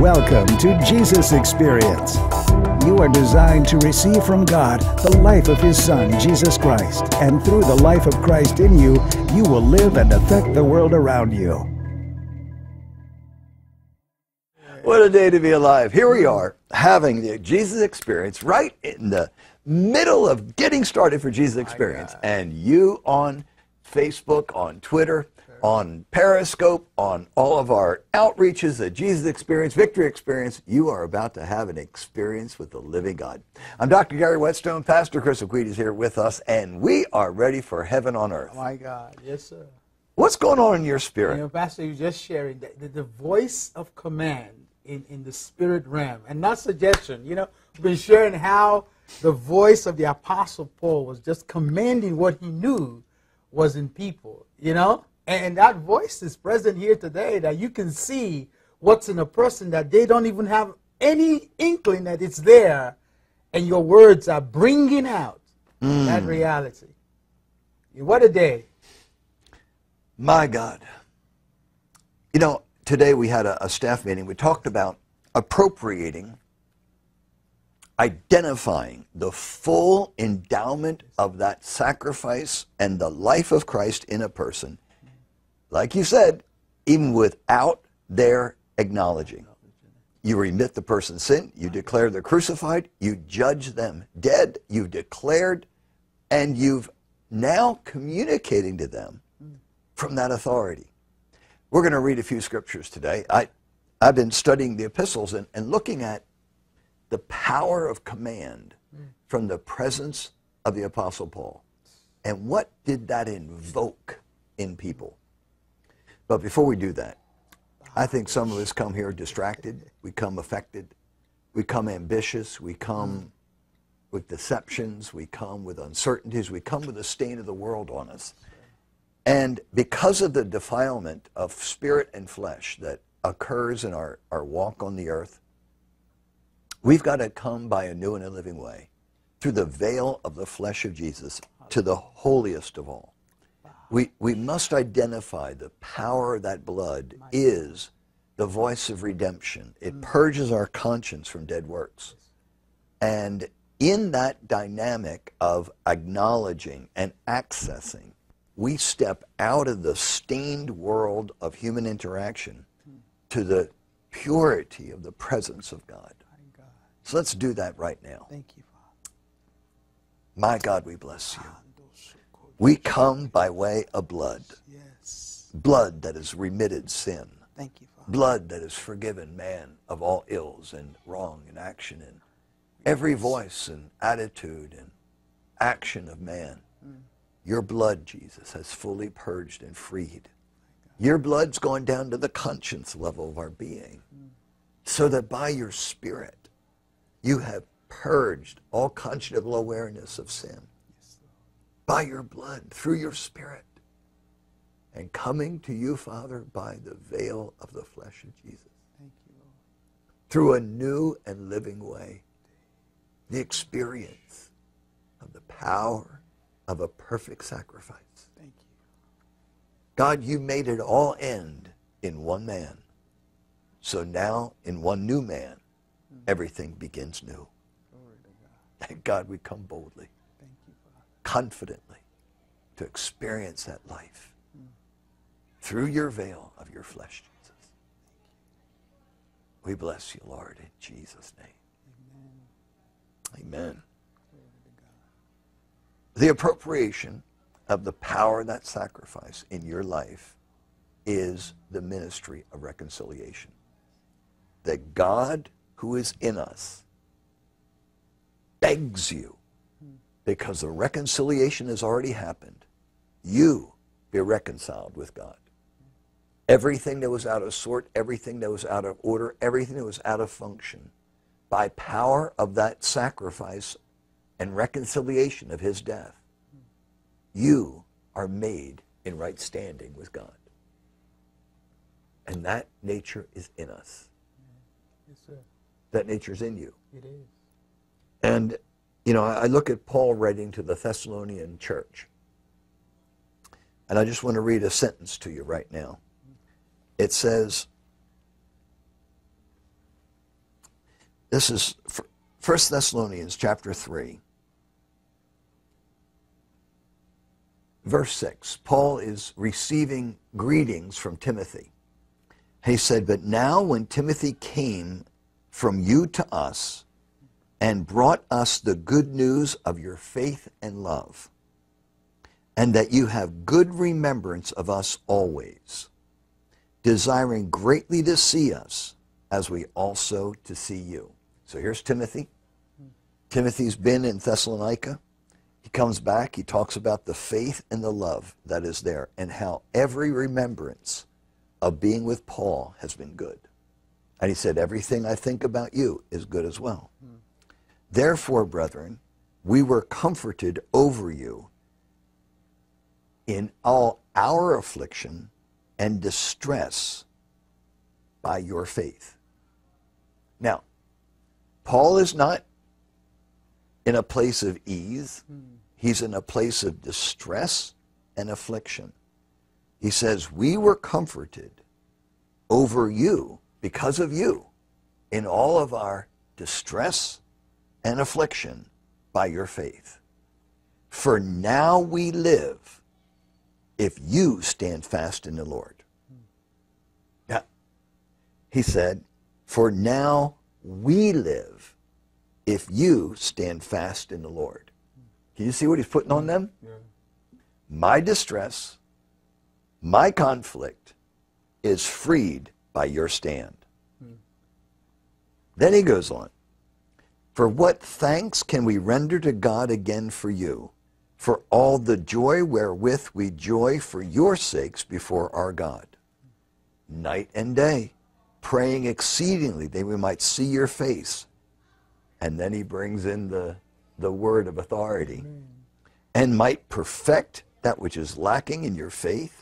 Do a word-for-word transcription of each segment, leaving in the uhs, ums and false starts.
Welcome to Jesus Experience. You are designed to receive from God the life of His Son, Jesus Christ. And through the life of Christ in you, you will live and affect the world around you. What a day to be alive. Here we are having the Jesus Experience right in the middle of getting started for Jesus Experience. And you on Facebook, on Twitter, on Periscope, on all of our outreaches, the Jesus Experience, Victory Experience, you are about to have an experience with the living God. I'm Doctor Gary Whetstone. Pastor Chris O'Queed is here with us, and we are ready for heaven on earth. Oh my God, yes sir. What's going on in your spirit? You know, Pastor, you just sharing the, the, the voice of command in, in the spirit realm, and not suggestion. You know, we've been sharing how the voice of the Apostle Paul was just commanding what he knew was in people, you know? And that voice is present here today, that you can see what's in a person that they don't even have any inkling that it's there, and your words are bringing out mm. that reality. What a day. My God. You know, today we had a, a staff meeting. We talked about appropriating, identifying the full endowment of that sacrifice and the life of Christ in a person. Like you said, even without their acknowledging. You remit the person's sin, you declare they're crucified, you judge them dead, you've declared, and you've now communicating to them from that authority. We're going to read a few scriptures today. I, I've been studying the epistles and, and looking at the power of command from the presence of the Apostle Paul. And what did that invoke in people? But before we do that, I think some of us come here distracted, we come affected, we come ambitious, we come with deceptions, we come with uncertainties, we come with the stain of the world on us. And because of the defilement of spirit and flesh that occurs in our, our walk on the earth, we've got to come by a new and a living way through the veil of the flesh of Jesus to the holiest of all. We, we must identify the power of that blood is the voice of redemption. It purges our conscience from dead works. And in that dynamic of acknowledging and accessing, we step out of the stained world of human interaction to the purity of the presence of God. So let's do that right now. Thank you, Father. My God, we bless you. We come by way of blood. Yes. Blood that has remitted sin. Thank you, Father. Blood that has forgiven man of all ills and wrong and action and every voice and attitude and action of man. Mm. Your blood, Jesus, has fully purged and freed. Your blood's gone down to the conscience level of our being, mm. so that by your Spirit you have purged all conscionable awareness of sin. By your blood, through your Spirit, and coming to you, Father, by the veil of the flesh of Jesus. Thank you, Lord. Through a new and living way, the experience of the power of a perfect sacrifice. Thank you. God, you made it all end in one man. So now, in one new man, mm-hmm. everything begins new. Glory to God. Thank God we come boldly. Confidently to experience that life mm. through your veil of your flesh, Jesus. We bless you, Lord, in Jesus' name. Amen. Amen. The appropriation of the power of that sacrifice in your life is the ministry of reconciliation. That God who is in us begs you, because the reconciliation has already happened, you be reconciled with God. Everything that was out of sort, everything that was out of order, everything that was out of function, by power of that sacrifice and reconciliation of his death, you are made in right standing with God. And that nature is in us. Yes, sir. That nature is in you. It is. And you know, I look at Paul writing to the Thessalonian church, and I just want to read a sentence to you right now. It says, This is First Thessalonians chapter three. Verse six, Paul is receiving greetings from Timothy. He said, but now when Timothy came from you to us and brought us the good news of your faith and love, and that you have good remembrance of us always, desiring greatly to see us, as we also to see you. So here's Timothy. Timothy's been in Thessalonica. He comes back, he talks about the faith and the love that is there, and how every remembrance of being with Paul has been good. And he said, everything I think about you is good as well. Mm. Therefore, brethren, we were comforted over you in all our affliction and distress by your faith. Now, Paul is not in a place of ease. Mm. He's in a place of distress and affliction. He says, we were comforted over you, because of you, in all of our distress and affliction by your faith. For now we live if you stand fast in the Lord. Now, he said, for now we live if you stand fast in the Lord. Can you see what he's putting on them? Yeah. My distress, my conflict is freed by your stand. Hmm. Then he goes on. For what thanks can we render to God again for you, for all the joy wherewith we joy for your sakes before our God, night and day, praying exceedingly that we might see your face. And then he brings in the, the word of authority. Amen. And might perfect that which is lacking in your faith.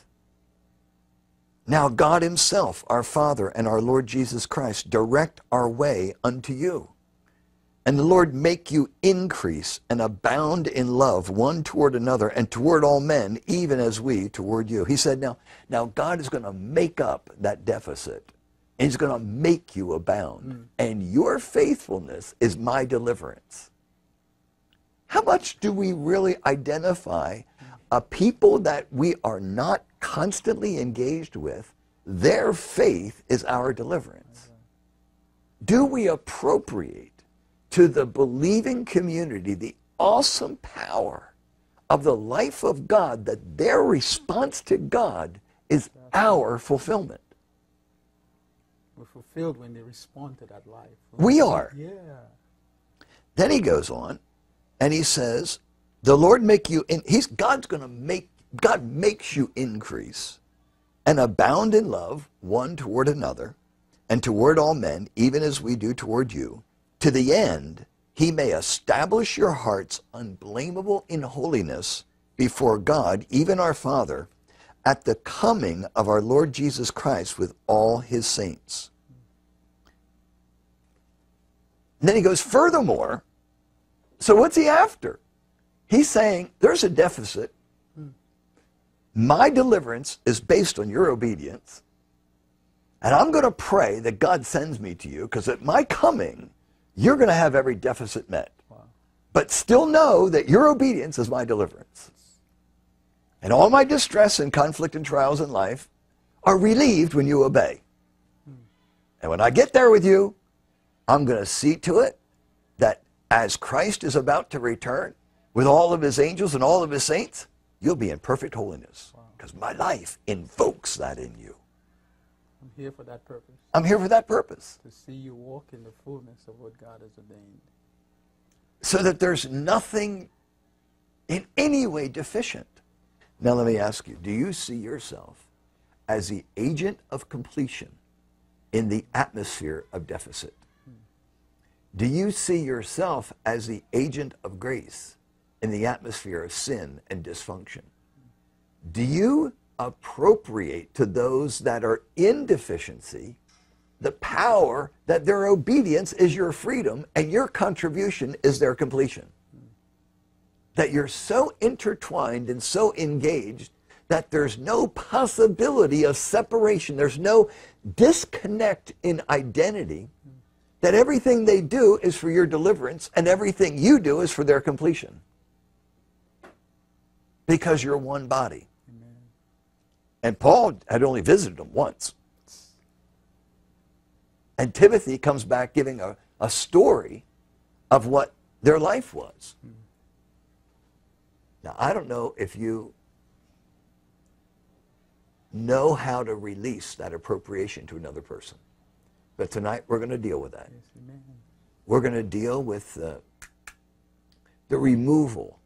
Now God himself, our Father and our Lord Jesus Christ, direct our way unto you. And the Lord make you increase and abound in love one toward another and toward all men, even as we toward you. He said, now, now God is going to make up that deficit. And he's going to make you abound. Mm. And your faithfulness is my deliverance. How much do we really identify a people that we are not constantly engaged with? Their faith is our deliverance. Do we appropriate to the believing community the awesome power of the life of God, that their response to God is our fulfillment? We're fulfilled when they respond to that life. We are. Yeah. Then he goes on and he says, the Lord make you, in, he's, God's going to make, God makes you increase and abound in love one toward another and toward all men, even as we do toward you, to the end he may establish your hearts unblameable in holiness before God, even our Father, at the coming of our Lord Jesus Christ with all his saints. And then he goes, furthermore, so what's he after? He's saying, there's a deficit. My deliverance is based on your obedience. And I'm going to pray that God sends me to you, because at my coming, you're going to have every deficit met. Wow. But still know that your obedience is my deliverance. And all my distress and conflict and trials in life are relieved when you obey. Hmm. And when I get there with you, I'm going to see to it that as Christ is about to return with all of his angels and all of his saints, you'll be in perfect holiness. Because wow. my life invokes that in you. I'm here for that purpose. I'm here for that purpose. To see you walk in the fullness of what God has ordained. So that there's nothing in any way deficient. Now let me ask you, do you see yourself as the agent of completion in the atmosphere of deficit? Hmm. Do you see yourself as the agent of grace in the atmosphere of sin and dysfunction? Hmm. Do you appropriate to those that are in deficiency the power that their obedience is your freedom and your contribution is their completion? That you're so intertwined and so engaged that there's no possibility of separation. There's no disconnect in identity that everything they do is for your deliverance and everything you do is for their completion. Because you're one body. Amen. And Paul had only visited them once. And Timothy comes back giving a, a story of what their life was. Mm. Now, I don't know if you know how to release that appropriation to another person. But tonight we're going to deal with that. Yes, amen. We're going to deal with uh, the removal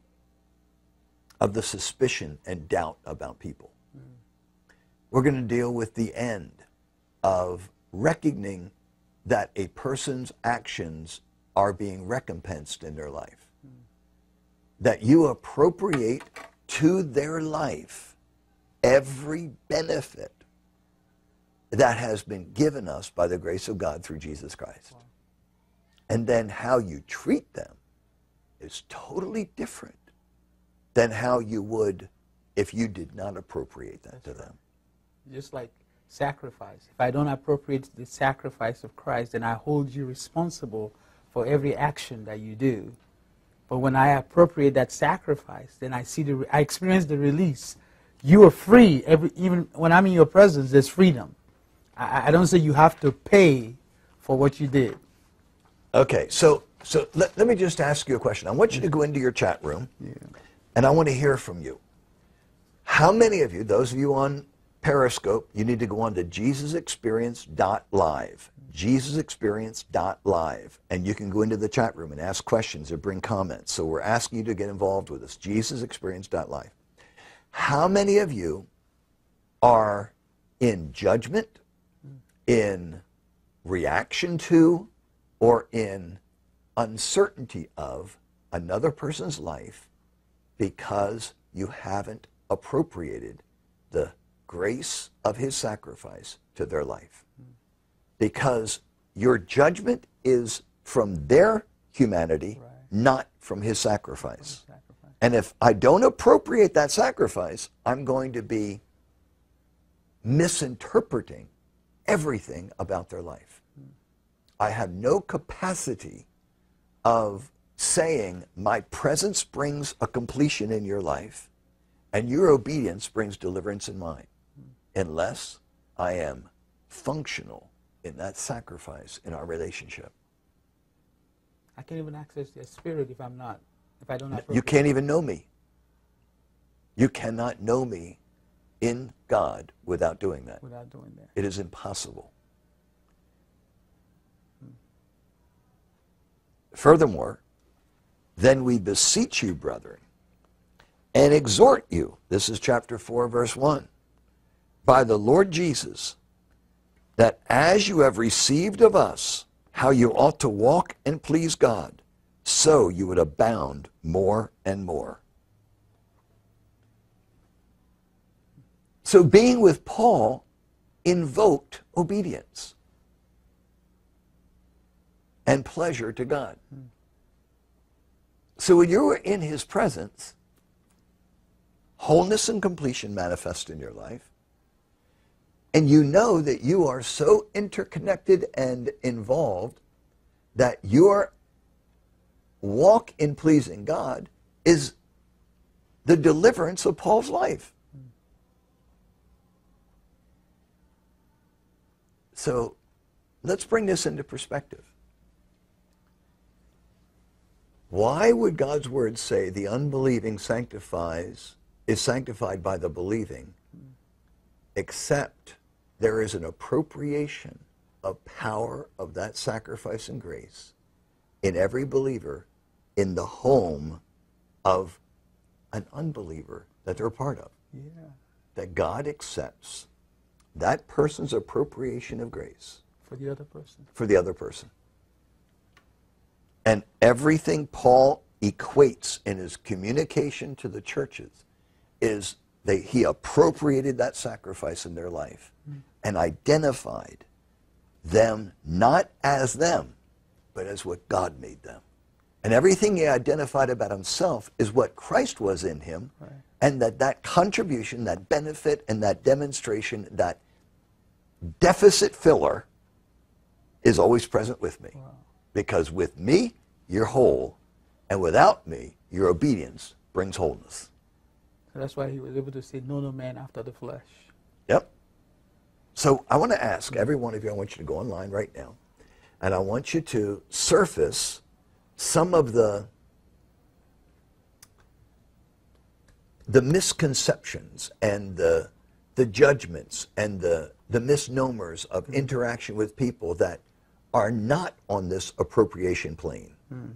of the suspicion and doubt about people. Mm. We're going to deal with the end of recognizing that a person's actions are being recompensed in their life. Mm. That you appropriate to their life every benefit that has been given us by the grace of God through Jesus Christ. Wow. And then how you treat them is totally different than how you would if you did not appropriate that That's to right. them. Just like sacrifice. If I don't appropriate the sacrifice of Christ, then I hold you responsible for every action that you do. But when I appropriate that sacrifice, then I see the, I experience the release. You are free. Every, even when I'm in your presence, there's freedom. I, I don't say you have to pay for what you did. Okay, so so let, let me just ask you a question. I want you to go into your chat room, yeah. and I want to hear from you. How many of you, those of you on Periscope, you need to go on to Jesus Experience dot live. Jesus Experience dot live. And you can go into the chat room and ask questions or bring comments. So we're asking you to get involved with us. Jesus Experience dot live. How many of you are in judgment, in reaction to, or in uncertainty of another person's life because you haven't appropriated the grace of his sacrifice to their life? Because your judgment is from their humanity, right. not from his sacrifice. Sacrifice. And if I don't appropriate that sacrifice, I'm going to be misinterpreting everything about their life. Hmm. I have no capacity of saying my presence brings a completion in your life and your obedience brings deliverance in mine, hmm. unless I am functional in that sacrifice in our relationship. I can't even access their spirit if I'm not, if I don't appropriate. You can't even know me. You cannot know me in God without doing that. Without doing that. It is impossible. Hmm. Furthermore, then we beseech you, brethren, and exhort you, this is chapter four, verse one, by the Lord Jesus, that as you have received of us how you ought to walk and please God, so you would abound more and more. So being with Paul invoked obedience and pleasure to God. Hmm. So when you were in his presence, wholeness and completion manifest in your life. And you know that you are so interconnected and involved that your walk in pleasing God is the deliverance of Paul's life. So let's bring this into perspective. Why would God's word say the unbelieving sanctifies, is sanctified by the believing, except there is an appropriation of power of that sacrifice and grace in every believer in the home of an unbeliever that they're a part of? Yeah. That God accepts that person's appropriation of grace for the other person. For the other person. And everything Paul equates in his communication to the churches is they, he appropriated that sacrifice in their life mm. and identified them not as them, but as what God made them. And everything he identified about himself is what Christ was in him, right. and that that contribution, that benefit, and that demonstration, that deficit filler is always present with me. Wow. Because with me, you're whole, and without me, your obedience brings wholeness. So that's why he was able to say, know no man after the flesh. Yep. So I want to ask every one of you, I want you to go online right now, and I want you to surface some of the the misconceptions and the the judgments and the the misnomers of mm. interaction with people that are not on this appropriation plane. Mm.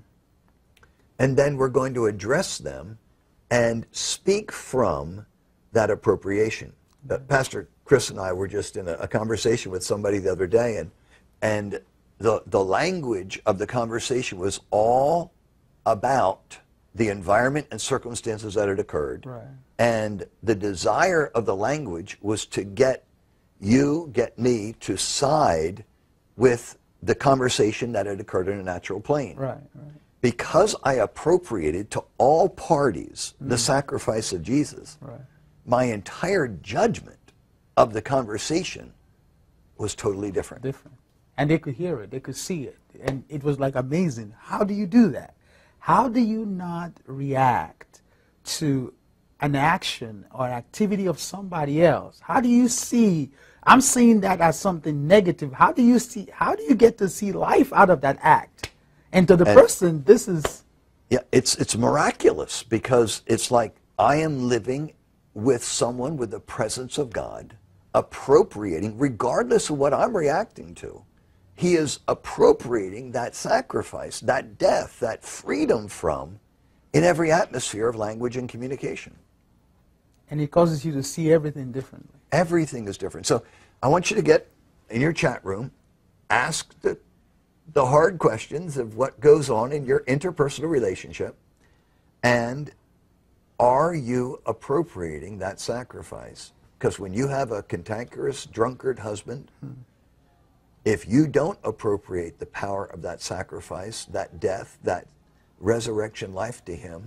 And then we're going to address them and speak from that appropriation. Uh, Pastor Chris and I were just in a, a conversation with somebody the other day, and and the the language of the conversation was all about the environment and circumstances that had occurred. Right. And the desire of the language was to get you, get me, to side with the conversation that had occurred in a natural plane. Right, right. Because I appropriated to all parties mm. the sacrifice of Jesus, right. my entire judgment of the conversation was totally different. Different. And they could hear it, they could see it. And it was like amazing. How do you do that? How do you not react to an action or activity of somebody else? How do you see, I'm seeing that as something negative. How do you see, how do you get to see life out of that act? And to the and, person, this is... Yeah, it's, it's miraculous, because it's like I am living with someone with the presence of God, appropriating, regardless of what I'm reacting to. He is appropriating that sacrifice, that death, that freedom from, in every atmosphere of language and communication. And it causes you to see everything differently. Everything is different. So I want you to get in your chat room, ask the, the hard questions of what goes on in your interpersonal relationship, and are you appropriating that sacrifice? Because when you have a cantankerous, drunkard husband, hmm. if you don't appropriate the power of that sacrifice, that death, that resurrection life to him,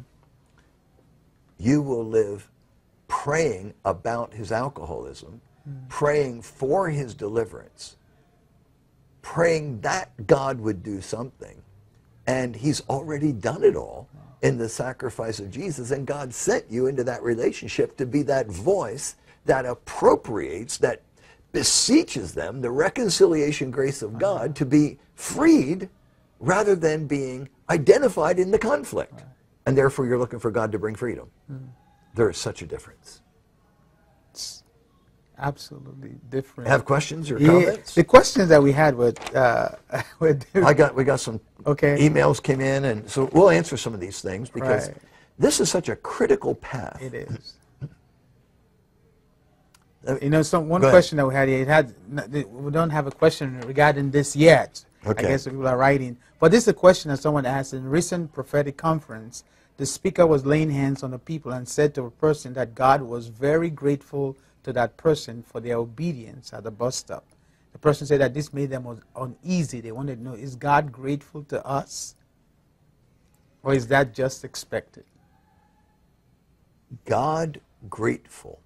you will live praying about his alcoholism, mm. praying for his deliverance, praying that God would do something. And he's already done it all wow. in the sacrifice of Jesus. And God sent you into that relationship to be that voice that appropriates, that beseeches them, the reconciliation grace of God, to be freed rather than being identified in the conflict. Right. And therefore you're looking for God to bring freedom. Mm. There is such a difference. It's absolutely different. Have questions or yeah, comments? The questions that we had were... Uh, were I got, we got some okay. emails came in, and so we'll answer some of these things, because right. this is such a critical path. It is. You know, some one question that we had, it had, we don't have a question regarding this yet. Okay. I guess people are writing. But this is a question that someone asked in a recent prophetic conference. The speaker was laying hands on the people and said to a person that God was very grateful to that person for their obedience at the bus stop. The person said that this made them uneasy. They wanted to know, is God grateful to us? Or is that just expected? God grateful.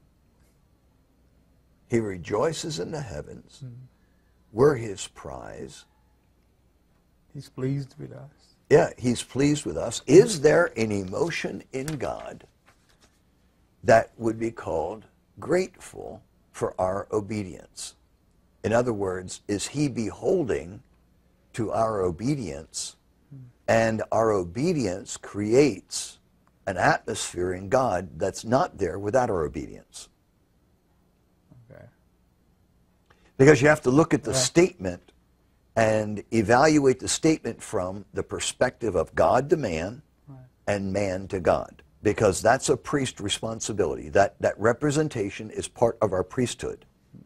He rejoices in the heavens. Mm-hmm. We're his prize. He's pleased with us. Yeah, he's pleased with us. Is there an emotion in God that would be called grateful for our obedience? In other words, is he beholding to our obedience, and our obedience creates an atmosphere in God that's not there without our obedience? Okay. Because you have to look at the Yeah. statement and evaluate the statement from the perspective of God to man, right, and man to God. Because that's a priest responsibility. That, that representation is part of our priesthood.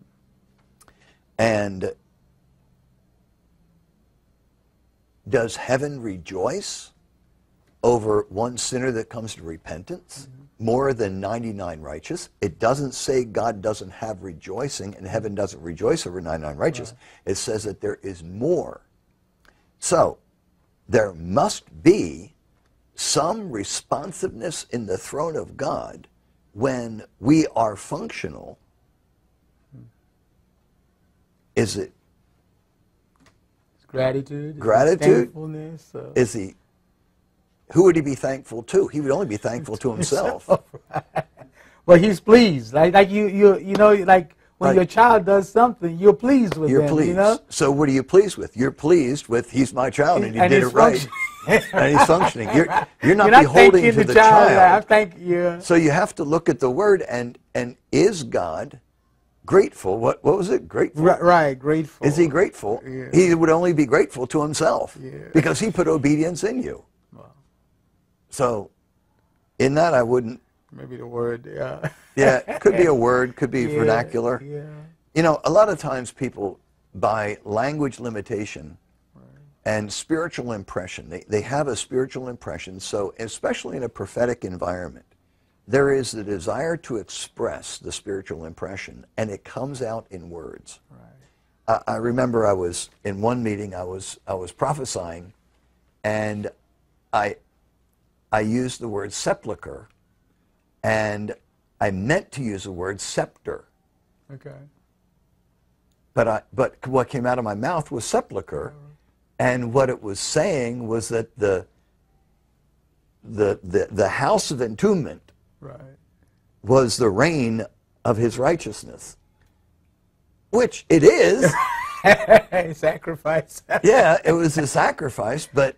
And does heaven rejoice over one sinner that comes to repentance, mm-hmm, more than ninety-nine righteous? It doesn't say God doesn't have rejoicing and heaven doesn't rejoice over ninety-nine righteous. Right. It says that there is more. So there must be some responsiveness in the throne of God when we are functional. Is it Gratitude. Gratitude. Thankfulness. Uh, Is he? Who would he be thankful to? He would only be thankful to himself. Right. Well, he's pleased. Like like you you you know like when Like, your child does something, you're pleased with You're them. pleased. You know. So what are you pleased with? You're pleased with he's my child and he And did he's it right. and he's functioning. You're, you're not You're not beholden thanking to the the child. child. I thank you. So you have to look at the word and and is God grateful? What what was it? Grateful. Right, right, grateful. Is he grateful? Yeah. He would only be grateful to himself Yeah. because he put obedience in you. Wow. So in that I wouldn't. Maybe the word. Yeah. Yeah, it could be a word, could be Yeah, vernacular. Yeah. You know, a lot of times people, by language limitation and spiritual impression, they, they have a spiritual impression, so especially in a prophetic environment, there is the desire to express the spiritual impression, and it comes out in words. Right. I, I remember I was, in one meeting, I was, I was prophesying, and I, I used the word sepulcher, and I meant to use the word scepter. Okay. But, I, but what came out of my mouth was sepulcher, and what it was saying was that the, the, the, the house of entombment Right. was the reign of his righteousness, which it is. Sacrifice. Yeah, it was a sacrifice, but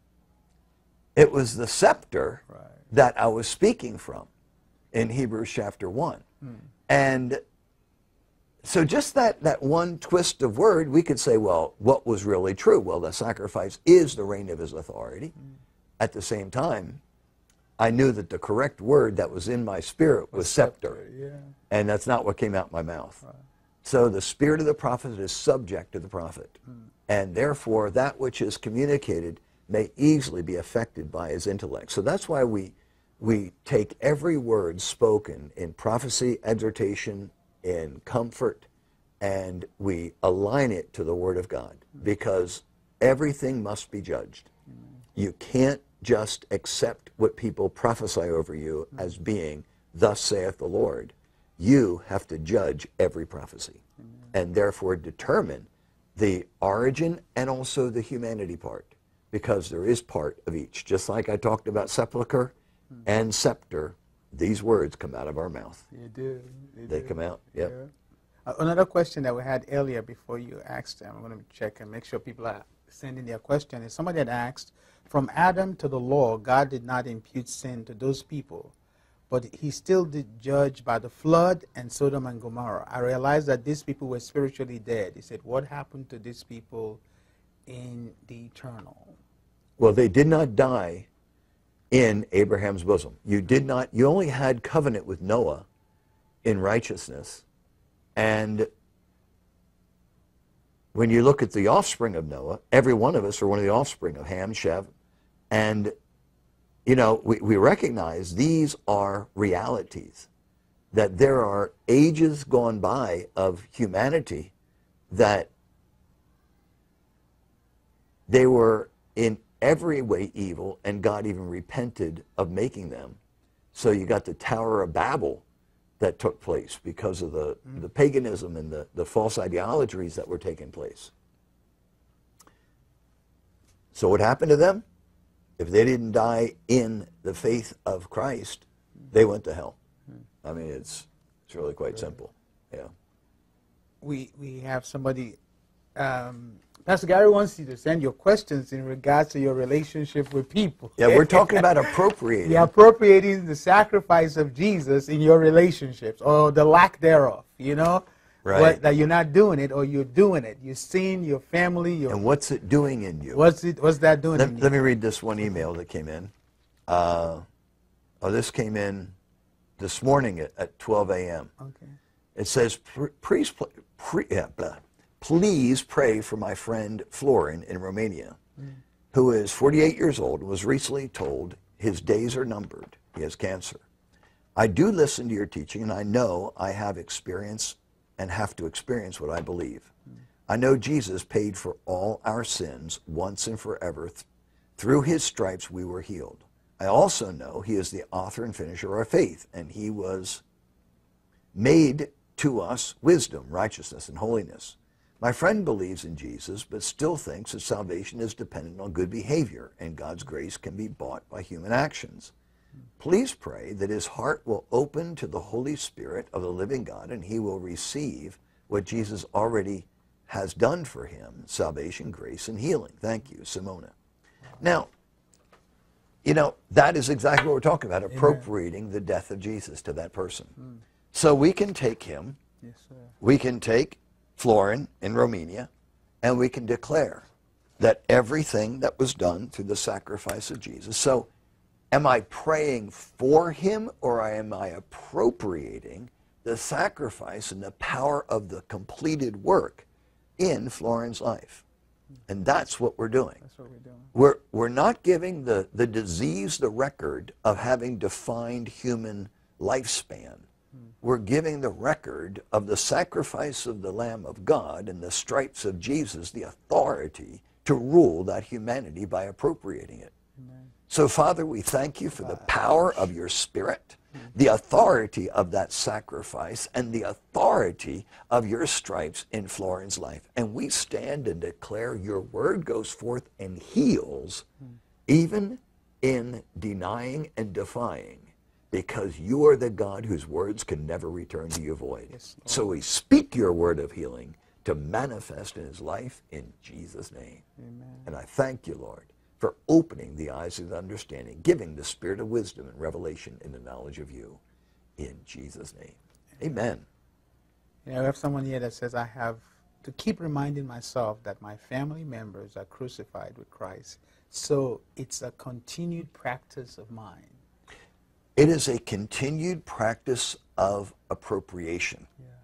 it was the scepter Right. that I was speaking from in Hebrews chapter one. Hmm. And so just that, that one twist of word, we could say, well, what was really true? Well, the sacrifice is the reign of his authority. Hmm. At the same time, I knew that the correct word that was in my spirit was scepter. Yeah. And that's not what came out my mouth. Right. So the spirit of the prophet is subject to the prophet. Hmm. And therefore, that which is communicated may easily be affected by his intellect. So that's why we, we take every word spoken in prophecy, exhortation, in comfort, and we align it to the Word of God, because everything must be judged. You can't just accept what people prophesy over you as being, thus saith the Lord. You have to judge every prophecy and therefore determine the origin and also the humanity part, because there is part of each. Just like I talked about sepulcher and scepter, these words come out of our mouth. You do. You They do. come out, yep. Yeah. Uh, Another question that we had earlier before you asked them, I'm going to check and make sure people are sending their question, is somebody had asked, from Adam to the law, God did not impute sin to those people, but he still did judge by the flood and Sodom and Gomorrah. I realized that these people were spiritually dead. He said, what happened to these people in the eternal? Well, they did not die in Abraham's bosom. You did not, you only had covenant with Noah in righteousness. And when you look at the offspring of Noah, every one of us are one of the offspring of Ham, Shem, and you know, we, we recognize these are realities, that there are ages gone by of humanity that they were in every way evil, and God even repented of making them. So you got the Tower of Babel that took place because of the, mm. the paganism and the, the false ideologies that were taking place. So what happened to them? If they didn't die in the faith of Christ, they went to hell. I mean, it's, it's really quite simple. Yeah. We, we have somebody... Um, Pastor Gary wants you to send your questions in regards to your relationship with people. Yeah, we're talking about appropriating. You're appropriating the sacrifice of Jesus in your relationships, or the lack thereof, you know? Right. What, that you're not doing it, or you're doing it. You're seeing your family. Your, and what's it doing in you? What's, it, what's that doing let, in you? Let me read this one email that came in. Uh, oh, this came in this morning at, at twelve a m Okay. It says, please, pre, yeah, blah. Please pray for my friend Florin in Romania, mm. who is forty-eight years old and was recently told his days are numbered. He has cancer. I do listen to your teaching, and I know I have experience and have to experience what I believe. Mm. I know Jesus paid for all our sins once and forever. Th- through his stripes we were healed. I also know he is the author and finisher of our faith, and he was made to us wisdom, righteousness, and holiness. My friend believes in Jesus, but still thinks that salvation is dependent on good behavior and God's grace can be bought by human actions. Please pray that his heart will open to the Holy Spirit of the living God and he will receive what Jesus already has done for him, salvation, grace, and healing. Thank you, Simona. Now, you know, that is exactly what we're talking about, appropriating Amen. The death of Jesus to that person. Mm. So we can take him, yes, sir. We can take Florin in Romania, and we can declare that everything that was done through the sacrifice of Jesus. So am I praying for him, or am I appropriating the sacrifice and the power of the completed work in Florin's life? And that's what we're doing. That's what we're doing. We're, we're not giving the, the disease the record of having defined human lifespan. We're giving the record of the sacrifice of the Lamb of God and the stripes of Jesus the authority to rule that humanity by appropriating it. Amen. So, Father, we thank you for the power of your Spirit, the authority of that sacrifice, and the authority of your stripes in Florin's life. And we stand and declare your word goes forth and heals, even in denying and defying, because you are the God whose words can never return to you void. Yes, so we speak your word of healing to manifest in his life in Jesus' name. Amen. And I thank you, Lord, for opening the eyes of understanding, giving the spirit of wisdom and revelation in the knowledge of you. In Jesus' name. Amen. You know, we have someone here that says, I have to keep reminding myself that my family members are crucified with Christ. So it's a continued practice of mine. It is a continued practice of appropriation.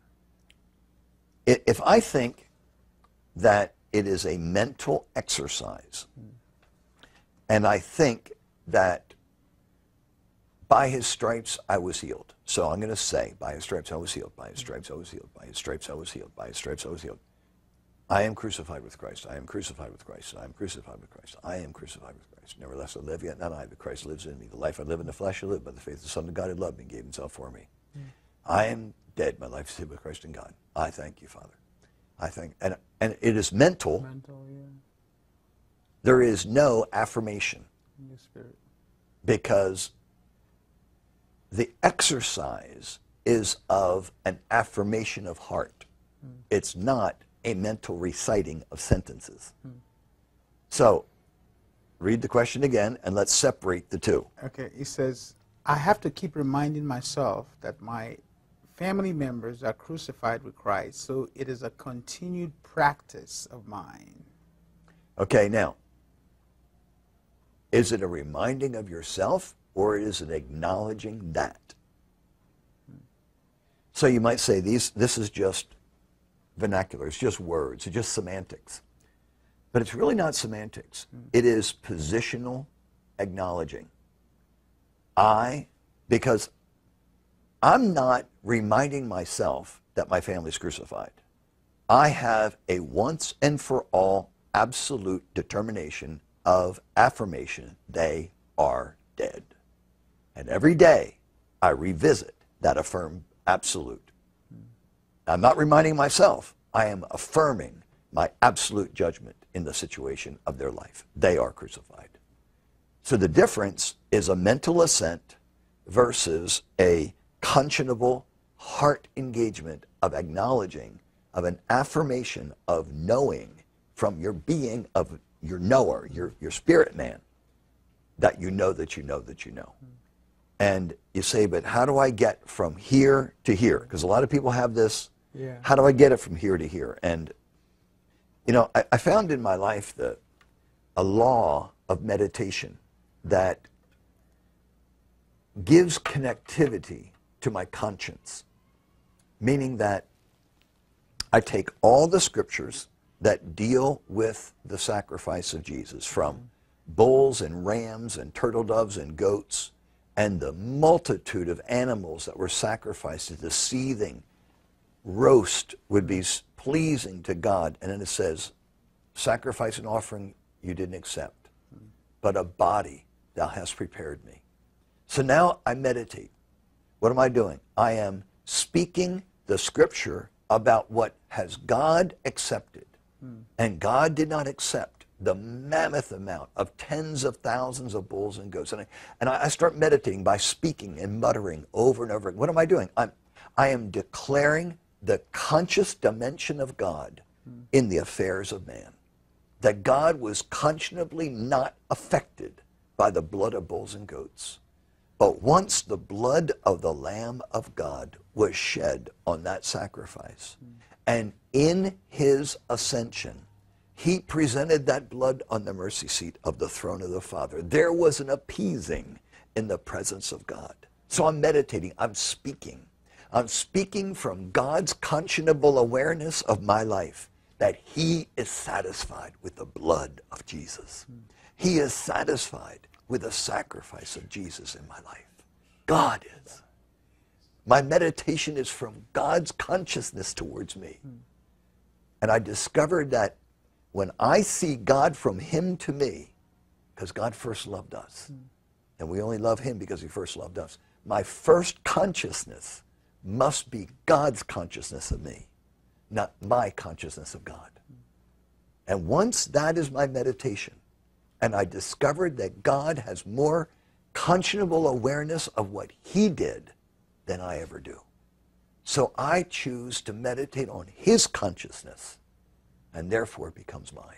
Yeah. If I think that it is a mental exercise, mm. and I think that by his stripes I was healed. So I'm going to say, by his stripes I was healed, by his stripes I was healed, by his stripes I was healed, by his stripes I was healed. I am crucified with Christ. I am crucified with Christ. I am crucified with Christ. I am crucified with Christ. Nevertheless, I live yet not I, but Christ lives in me. The life I live in the flesh, I live by the faith of the Son of God who loved me and gave himself for me. Mm. I am dead. My life is hid with Christ in God. I thank you, Father. I thank, and and it is mental. Mental, yeah. There is no affirmation. In your spirit. Because the exercise is of an affirmation of heart. Mm. It's not a mental reciting of sentences. Hmm. So, read the question again, and let's separate the two. Okay, he says, I have to keep reminding myself that my family members are crucified with Christ, so it is a continued practice of mine. Okay, now, is it a reminding of yourself, or is it acknowledging that? Hmm. So you might say, these, this is just vernacular, it's just words, it's just semantics. But it's really not semantics. Mm. It is positional acknowledging. I, because I'm not reminding myself that my family's crucified. I have a once and for all absolute determination of affirmation, they are dead. And every day I revisit that affirmed absolute. I'm not reminding myself, I am affirming my absolute judgment in the situation of their life. They are crucified. So the difference is a mental assent versus a conscionable heart engagement of acknowledging, of an affirmation of knowing from your being, of your knower, your, your spirit man, that you know that you know that you know. And you say, but how do I get from here to here? Because a lot of people have this, yeah. How do I get it from here to here? And, you know, I, I found in my life the, a law of meditation that gives connectivity to my conscience, meaning that I take all the scriptures that deal with the sacrifice of Jesus, from bulls and rams and turtle doves and goats, and the multitude of animals that were sacrificed as the seething roast would be pleasing to God. And then it says, sacrifice and offering you didn't accept, but a body thou hast prepared me. So now I meditate. What am I doing? I am speaking the scripture about what has God accepted, and God did not accept the mammoth amount of tens of thousands of bulls and goats. And I, and I start meditating by speaking and muttering over and over. What am I doing? I'm, I am declaring the conscious dimension of God in the affairs of man. That God was conscionably not affected by the blood of bulls and goats. But once the blood of the Lamb of God was shed on that sacrifice, and in his ascension, he presented that blood on the mercy seat of the throne of the Father. There was an appeasing in the presence of God. So I'm meditating, I'm speaking. I'm speaking from God's conscionable awareness of my life, that he is satisfied with the blood of Jesus. He is satisfied with the sacrifice of Jesus in my life. God is. My meditation is from God's consciousness towards me. And I discovered that when I see God from him to me, because God first loved us, and we only love him because he first loved us, my first consciousness must be God's consciousness of me, not my consciousness of God. And once that is my meditation, and I discovered that God has more conscionable awareness of what he did than I ever do. So I choose to meditate on his consciousness, and therefore it becomes mine.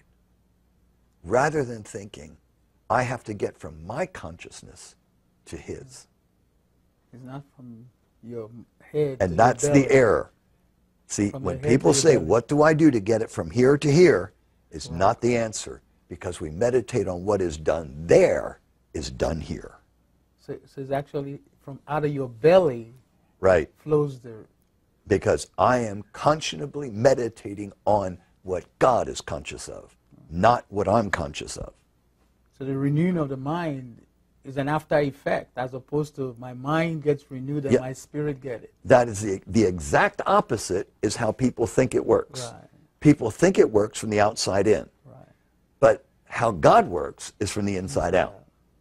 Rather than thinking, I have to get from my consciousness to his. It's not from your head. And to that's your the belly. error. See, From when your head people to your say, belly. what do I do to get it from here to here? Is Right. not the answer, because we meditate on what is done there is done here. So, so it's actually from out of your belly Right. flows the. Because I am conscionably meditating on what God is conscious of, not what I'm conscious of. So the renewing of the mind is an after effect, as opposed to my mind gets renewed and Yeah. my spirit get it. That is the, the exact opposite is how people think it works. Right. People think it works from the outside in. Right. But how God works is from the inside out.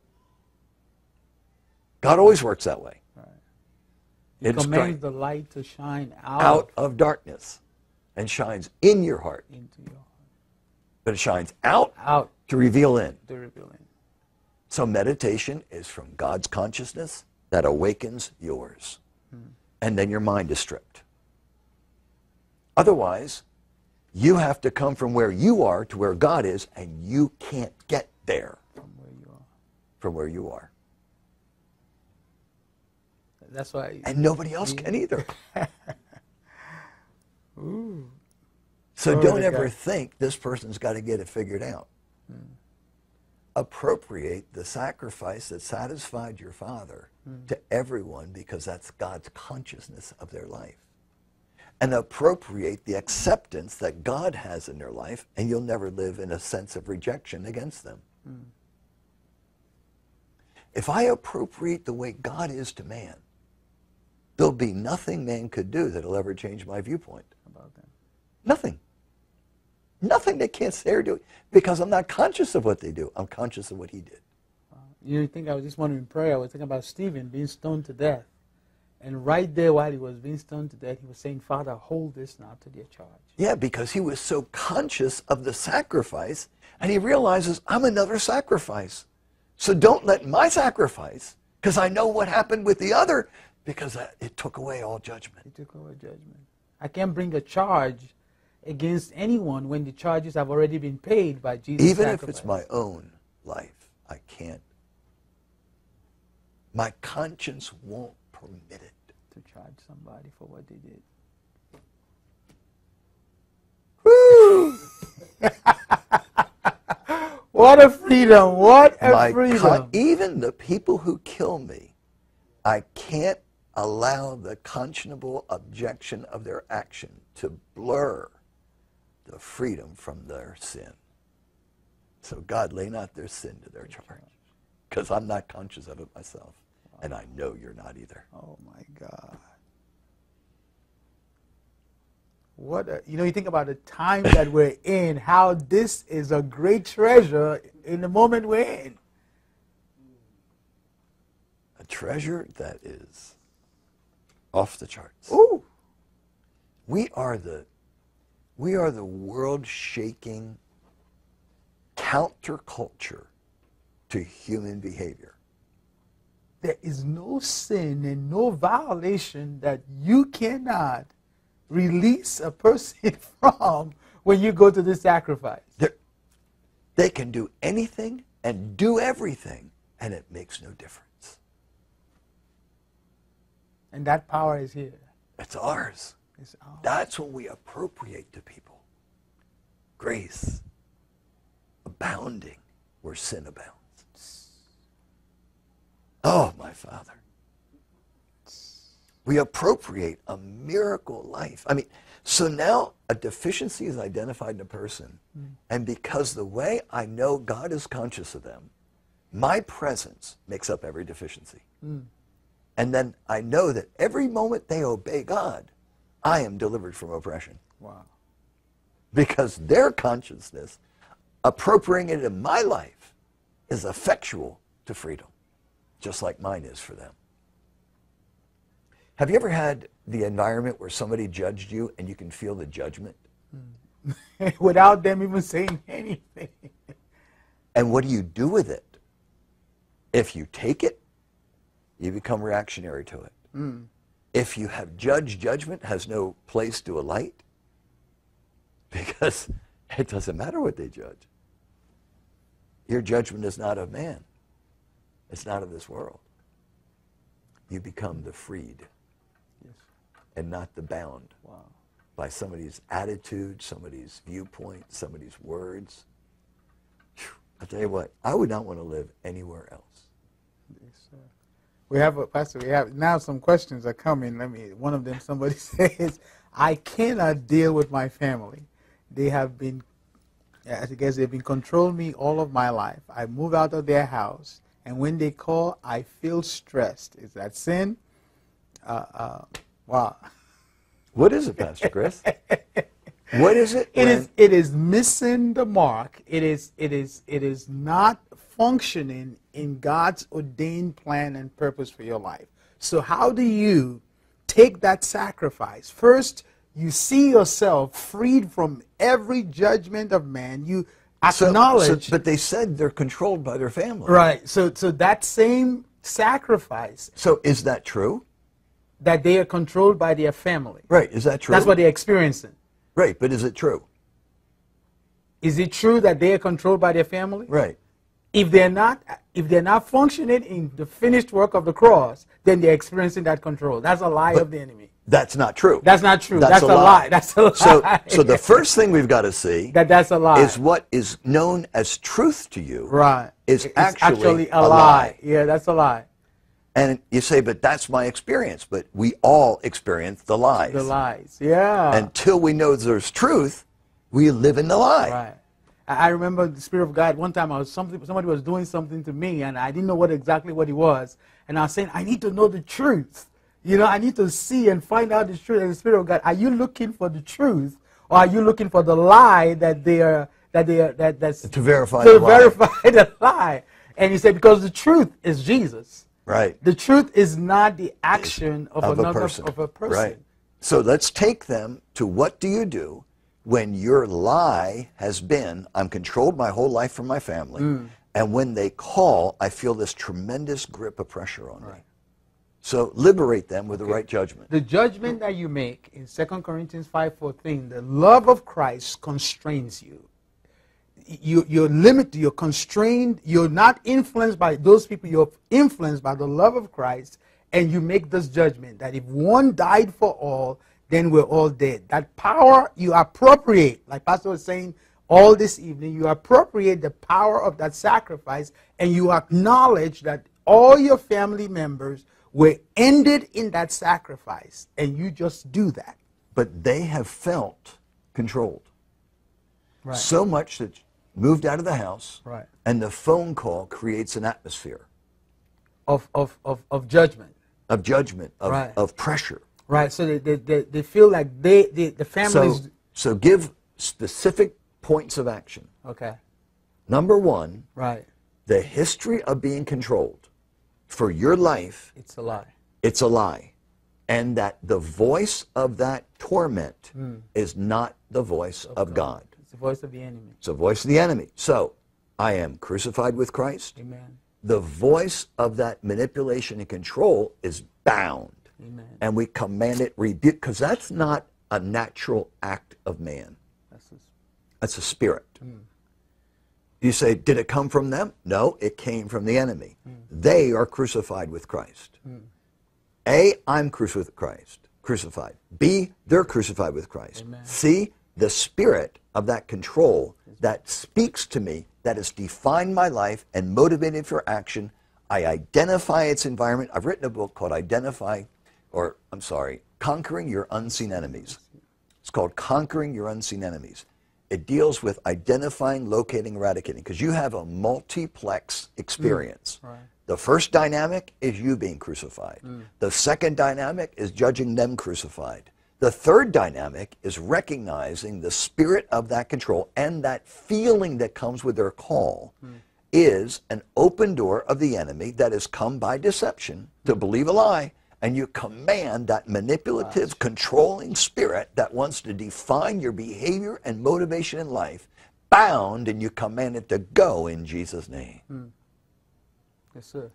God always works that way. He It's commands great. the light to shine out, Out of darkness and shines in your heart. into your heart. But it shines out Out to reveal in. the revealing. So meditation is from God's consciousness that awakens yours. And then your mind is stripped. Otherwise, you have to come from where you are to where God is, and you can't get there From where you are. from where you are. That's why. And nobody else can either. Ooh. So Glory don't to ever God. think this person's got to get it figured out. Appropriate the sacrifice that satisfied your Father to everyone, because that's God's consciousness of their life. And appropriate the acceptance that God has in their life, and you'll never live in a sense of rejection against them. If I appropriate the way God is to man, there'll be nothing man could do that'll ever change my viewpoint. About that. Nothing. Nothing they can't say or do, because I'm not conscious of what they do. I'm conscious of what he did. You think I was just wondering in prayer, I was thinking about Stephen being stoned to death. And right there while he was being stoned to death, he was saying, Father, hold this now to their charge. Yeah, because he was so conscious of the sacrifice, and he realizes, I'm another sacrifice. So don't let my sacrifice, because I know what happened with the other, because it took away all judgment. He took away judgment. I can't bring a charge against anyone when the charges have already been paid by Jesus' Even if sacrifice. it's my own life, I can't. My conscience won't permit it. To charge somebody for what they did. Woo! What a freedom! What a My freedom! con- even the people who kill me, I can't allow the conscionable objection of their action to blur the freedom from their sin. So God, lay not their sin to their charge, because I'm not conscious of it myself, and I know you're not either. Oh my God. What a, you know, you think about the time that we're in, how this is a great treasure in the moment we're in. A treasure that is off the charts. Ooh. We are the, we are the world-shaking counterculture to human behavior. There is no sin and no violation that you cannot release a person from when you go to the sacrifice. They're, they can do anything and do everything, and it makes no difference. And that power is here. It's ours. It's ours. That's what we appropriate to people. Grace abounding where sin abounds. Oh, my Father. We appropriate a miracle life. I mean, so now a deficiency is identified in a person, mm. and because the way I know God is conscious of them, my presence makes up every deficiency. Mm. And then I know that every moment they obey God, I am delivered from oppression. Wow. Because their consciousness, appropriating it in my life, is effectual to freedom, just like mine is for them. Have you ever had the environment where somebody judged you and you can feel the judgment? Mm. Without them even saying anything. And what do you do with it? If you take it, you become reactionary to it. Mm. If you have judged, judgment has no place to a light, because it doesn't matter what they judge. Your judgment is not of man. It's not of this world. You become the freed, yes, and not the bound. Wow. By somebody's attitude, somebody's viewpoint, somebody's words. I'll tell you what, I would not want to live anywhere else. Yes, sir. We have a pastor. We have now some questions are coming. Let me. One of them, somebody says, "I cannot deal with my family. They have been, I guess they've been controlling me all of my life. I move out of their house, and when they call, I feel stressed. Is that sin?" Uh, uh, wow. What is it, Pastor Chris? What is it? It is. It is missing the mark. It is. It is. It is not functioning in God's ordained plan and purpose for your life. So how do you take that sacrifice? First, you see yourself freed from every judgment of man. You acknowledge. So, so, but they said they're controlled by their family. Right. So, so that same sacrifice. So is that true? That they are controlled by their family. Right. Is that true? That's what they're experiencing. Right. But is it true? Is it true that they are controlled by their family? Right. If they're not, if they're not functioning in the finished work of the cross, then they're experiencing that control. That's a lie but of the enemy. That's not true. That's not true. That's, that's a, a lie. lie. That's a lie. So, so the first thing we've got to see that that's a lie. is what is known as truth to you. Right. Is it's actually, actually a, a lie. lie. Yeah, that's a lie. And you say, but that's my experience. But we all experience the lies. The lies. Yeah. Until we know there's truth, we live in the lie. Right. I remember the Spirit of God. One time, I was something. Somebody was doing something to me, and I didn't know what exactly what it was. And I was saying, I need to know the truth. You know, I need to see and find out the truth. And the Spirit of God, are you looking for the truth, or are you looking for the lie that they are that they are that that's to verify to the lie. verify the lie? And he said, because the truth is Jesus. Right. The truth is not the action of, of another a person. of a person. Right. So let's take them to what do you do when your lie has been, I'm controlled my whole life from my family, mm. and when they call, I feel this tremendous grip of pressure on right. me. So liberate them with okay. the right judgment. The judgment that you make in Second Corinthians five fourteen, the love of Christ constrains you. You, you're limited, you're constrained, you're not influenced by those people, you're influenced by the love of Christ, and you make this judgment that if one died for all, then we're all dead. That power you appropriate, like Pastor was saying all this evening, you appropriate the power of that sacrifice, and you acknowledge that all your family members were ended in that sacrifice, and you just do that. But they have felt controlled. Right. So much that moved out of the house, right. and the phone call creates an atmosphere of of of, of judgment, of judgment, of, right. of pressure. Right. So they they, they, they feel like they, they the families. So, so give specific points of action. Okay. Number one. Right. The history of being controlled for your life. It's a lie. It's a lie. and that the voice of that torment Mm. is not the voice of, God. It's the voice of the enemy. It's the voice of the enemy. So, I am crucified with Christ. Amen. The voice of that manipulation and control is bound. Amen. And we command it, rebuke, because that's not a natural act of man. That's his, That's a spirit. Mm. You say, did it come from them? No, it came from the enemy. Mm. They are crucified with Christ. Mm. A, I'm crucified with Christ, crucified. B, they're crucified with Christ. Amen. C, the spirit of that control that speaks to me, that has defined my life and motivated for action. I identify its environment. I've written a book called Identify, or I'm sorry, Conquering Your Unseen Enemies. It's called Conquering Your Unseen Enemies. It deals with identifying, locating, eradicating, because you have a multiplex experience. Mm. Right. The first dynamic is you being crucified. Mm. The second dynamic is judging them crucified. The third dynamic is recognizing the spirit of that control, and that feeling that comes with their call mm. is an open door of the enemy that has come by deception to believe a lie, and you command that manipulative, Gosh. controlling spirit that wants to define your behavior and motivation in life, bound, and you command it to go in Jesus' name. Mm. Yes, sir.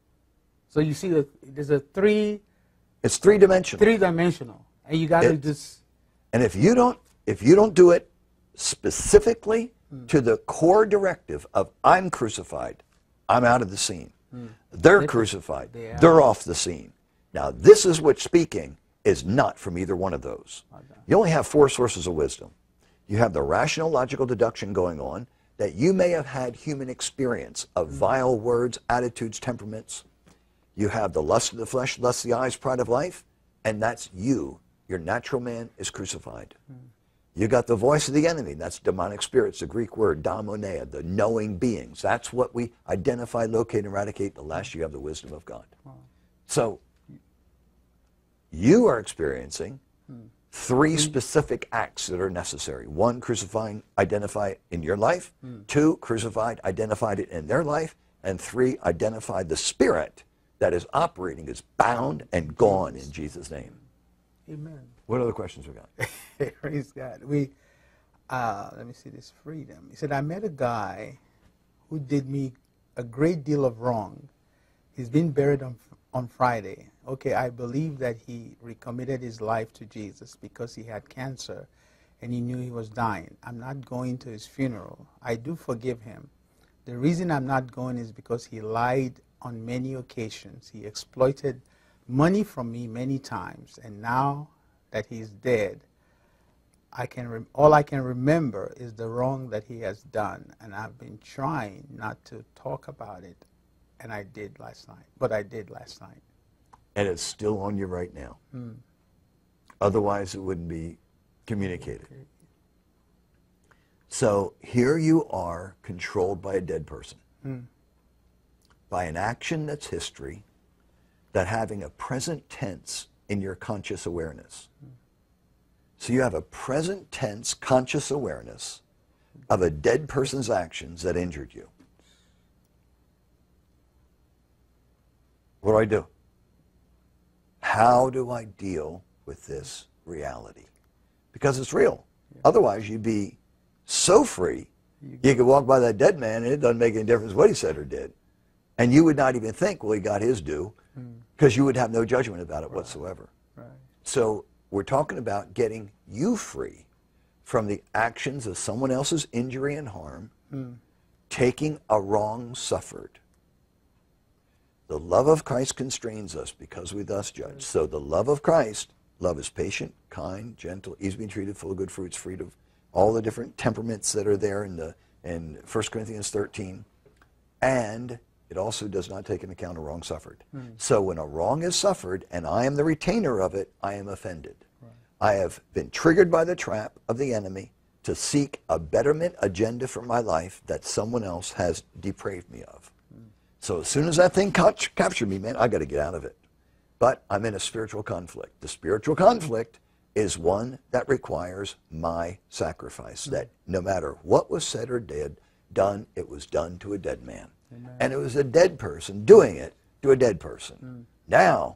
So you see that there's a three... It's three-dimensional. Three-dimensional. And you got to just... And if you don't, if you don't do it specifically mm. to the core directive of I'm crucified, I'm out of the scene. Mm. They're they, crucified. They They're off the scene. Now, this is what speaking is not from either one of those. Okay. You only have four sources of wisdom. You have the rational, logical deduction going on, that you may have had human experience of vile words, attitudes, temperaments. You have the lust of the flesh, lust of the eyes, pride of life, and that's you. Your natural man is crucified. Mm. You got the voice of the enemy. That's demonic spirits, the Greek word, daimonia, the knowing beings. That's what we identify, locate, and eradicate. The last you have the wisdom of God. Wow. So you are experiencing mm. three specific acts that are necessary. One, crucifying, identify in your life. Mm. Two, crucified, identified it in their life. And three, identify the spirit that is operating is bound and gone in Jesus' name. Amen. What other questions we got? Praise God. We, uh, let me see this freedom. He said, I met a guy who did me a great deal of wrong. He's been buried on, on Friday. Okay, I believe that he recommitted his life to Jesus because he had cancer and he knew he was dying. I'm not going to his funeral. I do forgive him. The reason I'm not going is because he lied on many occasions. He exploited money from me many times, and now that he's dead, I can rem all I can remember is the wrong that he has done, and I've been trying not to talk about it, and I did last night, but I did last night. And it's still on you right now. Mm. Otherwise, it wouldn't be communicated. Okay. So here you are, controlled by a dead person, mm. by an action that's history, that having a present tense in your conscious awareness. Mm. So you have a present tense conscious awareness of a dead person's actions that injured you. What do I do? How do I deal with this reality? Because it's real. Yeah. Otherwise, you'd be so free, you, you could walk by that dead man and it doesn't make any difference what he said or did. And you would not even think, well, he got his due, because mm. you would have no judgment about it right. whatsoever. Right. So we're talking about getting you free from the actions of someone else's injury and harm, mm. taking a wrong suffered. The love of Christ constrains us because we thus judge. So the love of Christ, love is patient, kind, gentle, easy to be treated, full of good fruits, free of all the different temperaments that are there in, the, in First Corinthians thirteen. And it also does not take into account a wrong suffered. Mm. So when a wrong is suffered and I am the retainer of it, I am offended. Right. I have been triggered by the trap of the enemy to seek a betterment agenda for my life that someone else has depraved me of. Mm. So as soon as that thing captured me, man, I got to get out of it. But I'm in a spiritual conflict. The spiritual conflict is one that requires my sacrifice, mm. that no matter what was said or did, done, it was done to a dead man. Amen. And it was a dead person doing it to a dead person. Mm. Now,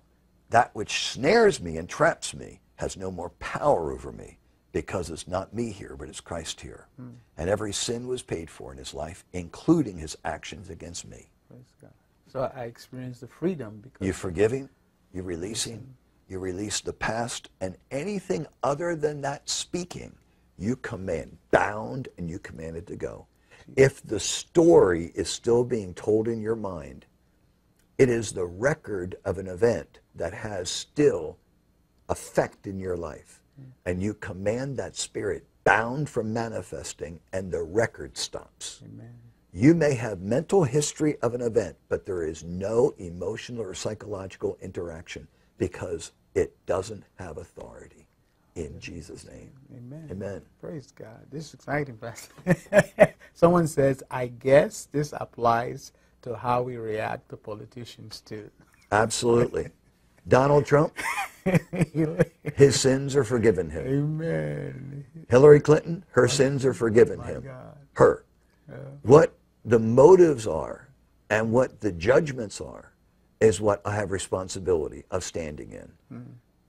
that which snares me and traps me has no more power over me, because it's not me here, but it's Christ here. Mm. And every sin was paid for in his life, including his actions against me. Praise God. So I experienced the freedom. Because you forgive him, you release him, you release the past, and anything other than that speaking, you command, bound, and you command it to go. If the story is still being told in your mind, it is the record of an event that has still effect in your life. And you command that spirit bound from manifesting, and the record stops. Amen. You may have mental history of an event, but there is no emotional or psychological interaction because it doesn't have authority. In Jesus' name. Amen. Amen. Praise God. This is exciting, Pastor. Someone says, I guess this applies to how we react to politicians too. Absolutely. Donald Trump, his sins are forgiven him. Amen. Hillary Clinton, her sins are forgiven My him. God. Her. Yeah. What the motives are and what the judgments are is what I have responsibility of standing in. Mm.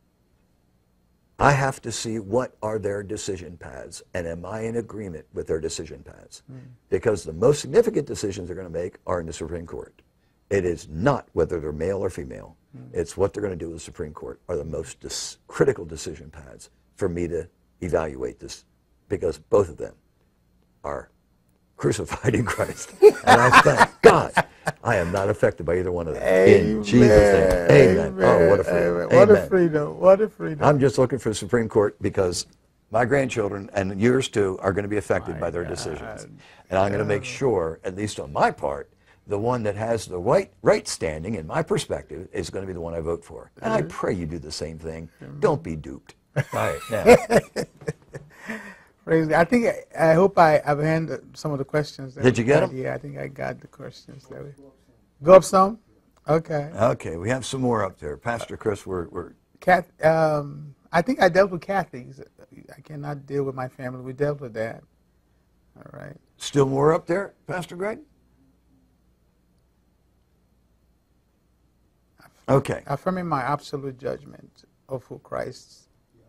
I have to see what are their decision paths, and am I in agreement with their decision paths? Mm. Because the most significant decisions they're going to make are in the Supreme Court. It is not whether they're male or female. Mm. It's what they're going to do with the Supreme Court are the most dis- critical decision paths for me to evaluate this, because both of them are crucified in Christ. And I thank God I am not affected by either one of them. Amen. In Jesus' name. Amen. Amen. Oh, what a freedom. Amen. What Amen. a freedom. What a freedom. I'm just looking for the Supreme Court because my grandchildren and yours too are going to be affected My by their God. decisions. And I'm going to make sure, at least on my part, the one that has the right, right standing, in my perspective, is going to be the one I vote for. And I pray you do the same thing. Don't be duped. All right, now. Praise God. I think, I hope I, I've handled some of the questions. That Did you we get had. them? Yeah, I think I got the questions. That we, go up some? Okay. Okay, we have some more up there. Pastor Chris, we're... we're Kath, um, I think I dealt with Kathy's. I cannot deal with my family. We dealt with that. All right. still more up there, Pastor Greg? Okay. Affirming my absolute judgment of who Christ.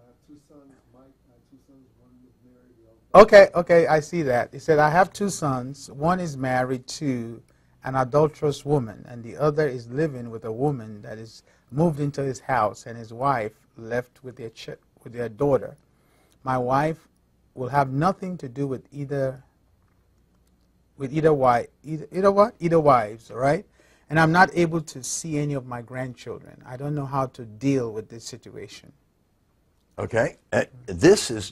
Okay, okay, I see that. He said, I have two sons. One is married to an adulterous woman, and the other is living with a woman that is moved into his house, and his wife left with their, ch- with their daughter. My wife will have nothing to do with either, with either wife, either, either what? Either wives, all right? And I'm not able to see any of my grandchildren. I don't know how to deal with this situation. Okay. Uh, this is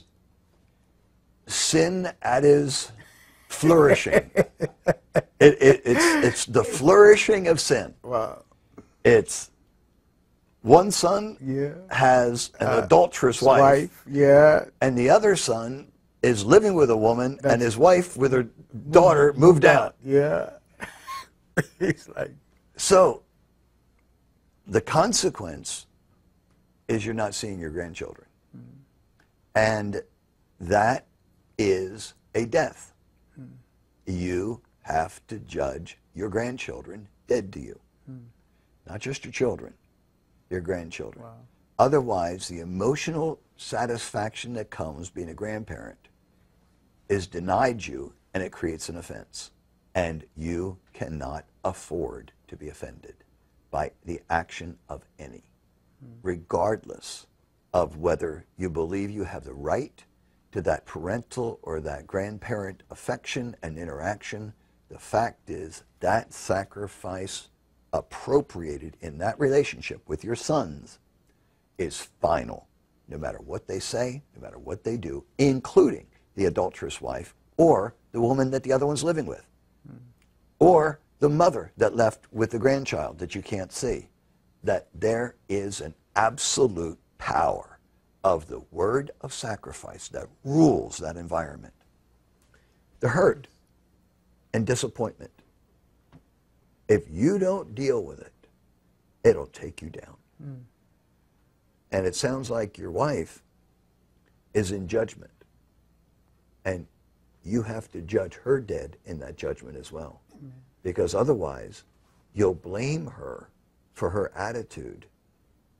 sin at its flourishing. it, it, it's, it's the flourishing of sin. Wow. It's one son Yeah. has an Uh, adulterous wife, Wife, yeah. and the other son is living with a woman, and his wife with her daughter moved out. Yeah. He's like, So the consequence is you're not seeing your grandchildren. Mm. And that is a death. Mm. You have to judge your grandchildren dead to you. Mm. Not just your children, your grandchildren. Wow. Otherwise, the emotional satisfaction that comes being a grandparent is denied you, and it creates an offense. And you cannot afford to be offended by the action of any, mm. regardless of whether you believe you have the right to that parental or that grandparent affection and interaction. The fact is that sacrifice appropriated in that relationship with your sons is final, no matter what they say, no matter what they do, including the adulterous wife or the woman that the other one's living with, mm. or the mother that left with the grandchild that you can't see. That there is an absolute power of the word of sacrifice that rules that environment. The hurt and disappointment, if you don't deal with it, it'll take you down. Mm. And it sounds like your wife is in judgment, and you have to judge her dead in that judgment as well. Amen. Because otherwise, you'll blame her for her attitude,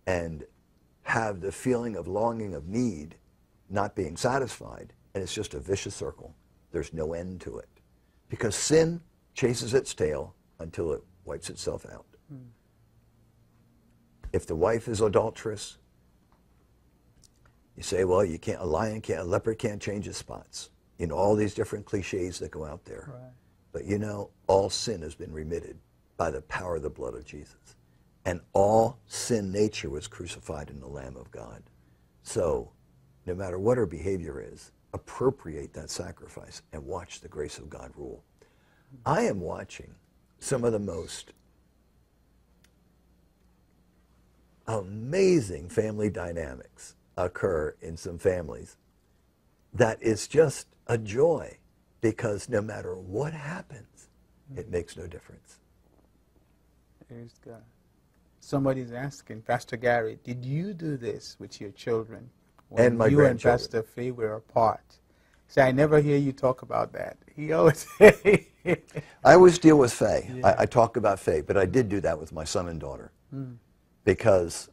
and have the feeling of longing, of need, not being satisfied, and it's just a vicious circle. There's no end to it. Because sin chases its tail until it wipes itself out. Mm. If the wife is adulterous, you say, well, you can't, a lion can't, a leopard can't change his spots. You know, all these different cliches that go out there. Right. But you know, all sin has been remitted by the power of the blood of Jesus. And all sin nature was crucified in the Lamb of God. So, no matter what our behavior is, appropriate that sacrifice and watch the grace of God rule. I am watching some of the most amazing family dynamics occur in some families that is just a joy, because no matter what happens, it makes no difference. Praise God. Somebody's asking, Pastor Gary, did you do this with your children when and my you and Pastor Faye were apart? See, I never hear you talk about that. He always I always deal with Faye. Yeah. I, I talk about Faye, but I did do that with my son and daughter. Mm. Because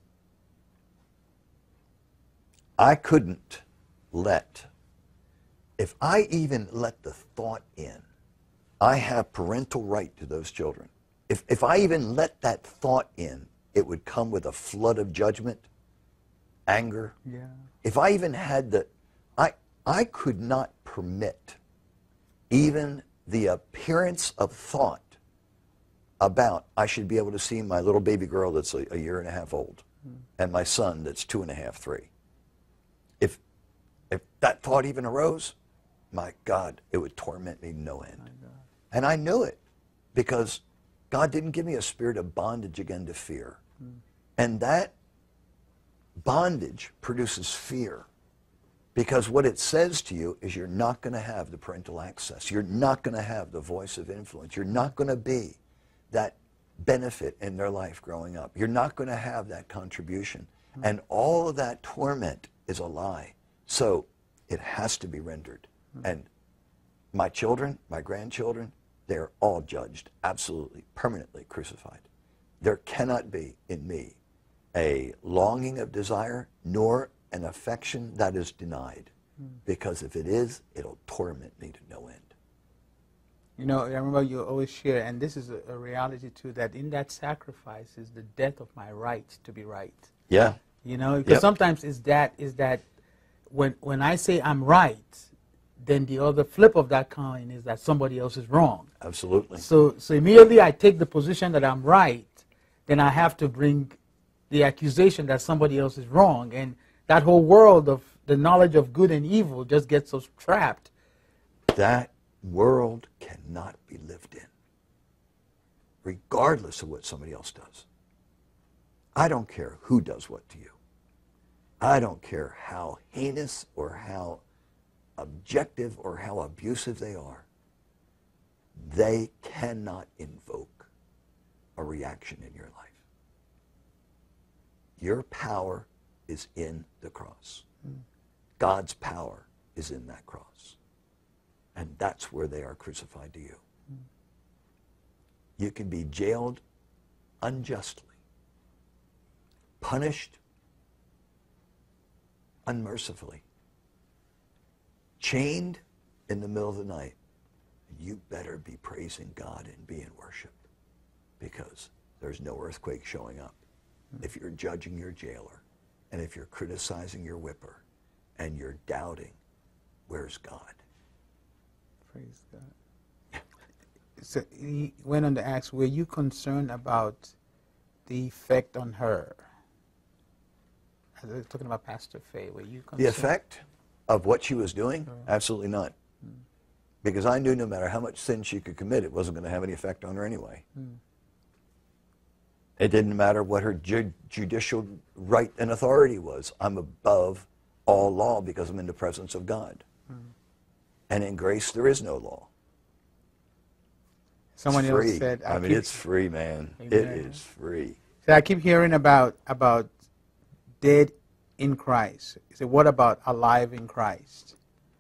I couldn't let, if I even let the thought in, I have parental right to those children. If, if I even let that thought in, it would come with a flood of judgment, anger. Yeah. If I even had the, I, I could not permit even the appearance of thought about I should be able to see my little baby girl that's a, a year and a half old mm. and my son that's two and a half, three. If, if that thought even arose, my God, it would torment me no end. And I knew it because God didn't give me a spirit of bondage again to fear. Mm. And that bondage produces fear, because what it says to you is you're not going to have the parental access. You're not going to have the voice of influence. You're not going to be that benefit in their life growing up. You're not going to have that contribution. Mm. And all of that torment is a lie. So it has to be rendered. Mm. And my children, my grandchildren, they're all judged, absolutely, permanently crucified. There cannot be in me a longing of desire nor an affection that is denied. Mm. Because if it is, it'll torment me to no end. You know, I remember you always share, and this is a, a reality too, that in that sacrifice is the death of my right to be right. Yeah. You know, because yep. sometimes is that is that when when I say I'm right, then the other flip of that coin is that somebody else is wrong. Absolutely. So so immediately I take the position that I'm right, then I have to bring the accusation that somebody else is wrong, and that whole world of the knowledge of good and evil just gets us trapped. That world cannot be lived in, regardless of what somebody else does. I don't care who does what to you. I don't care how heinous or how objective or how abusive they are. They cannot invoke a reaction in your life. Your power is in the cross. Mm. God's power is in that cross. And that's where they are crucified to you. Mm. You can be jailed unjustly, punished unmercifully, chained in the middle of the night. You better be praising God and be in worship, because there's no earthquake showing up. Mm. If you're judging your jailer, and if you're criticizing your whipper, and you're doubting, where's God? Praise God. So he went on to ask, were you concerned about the effect on her? I was talking about Pastor Faye. Were you concerned? The effect of what she was doing? Sure. Absolutely not. Mm. Because I knew no matter how much sin she could commit, it wasn't going to have any effect on her anyway. Mm. It didn't matter what her ju judicial right and authority was. I'm above all law because I'm in the presence of God. Mm. And in grace, there is no law. Someone it's else free. said, I, I mean, keep, it's free, man. Amen. It is free. So I keep hearing about, about dead in Christ. He said, what about alive in Christ?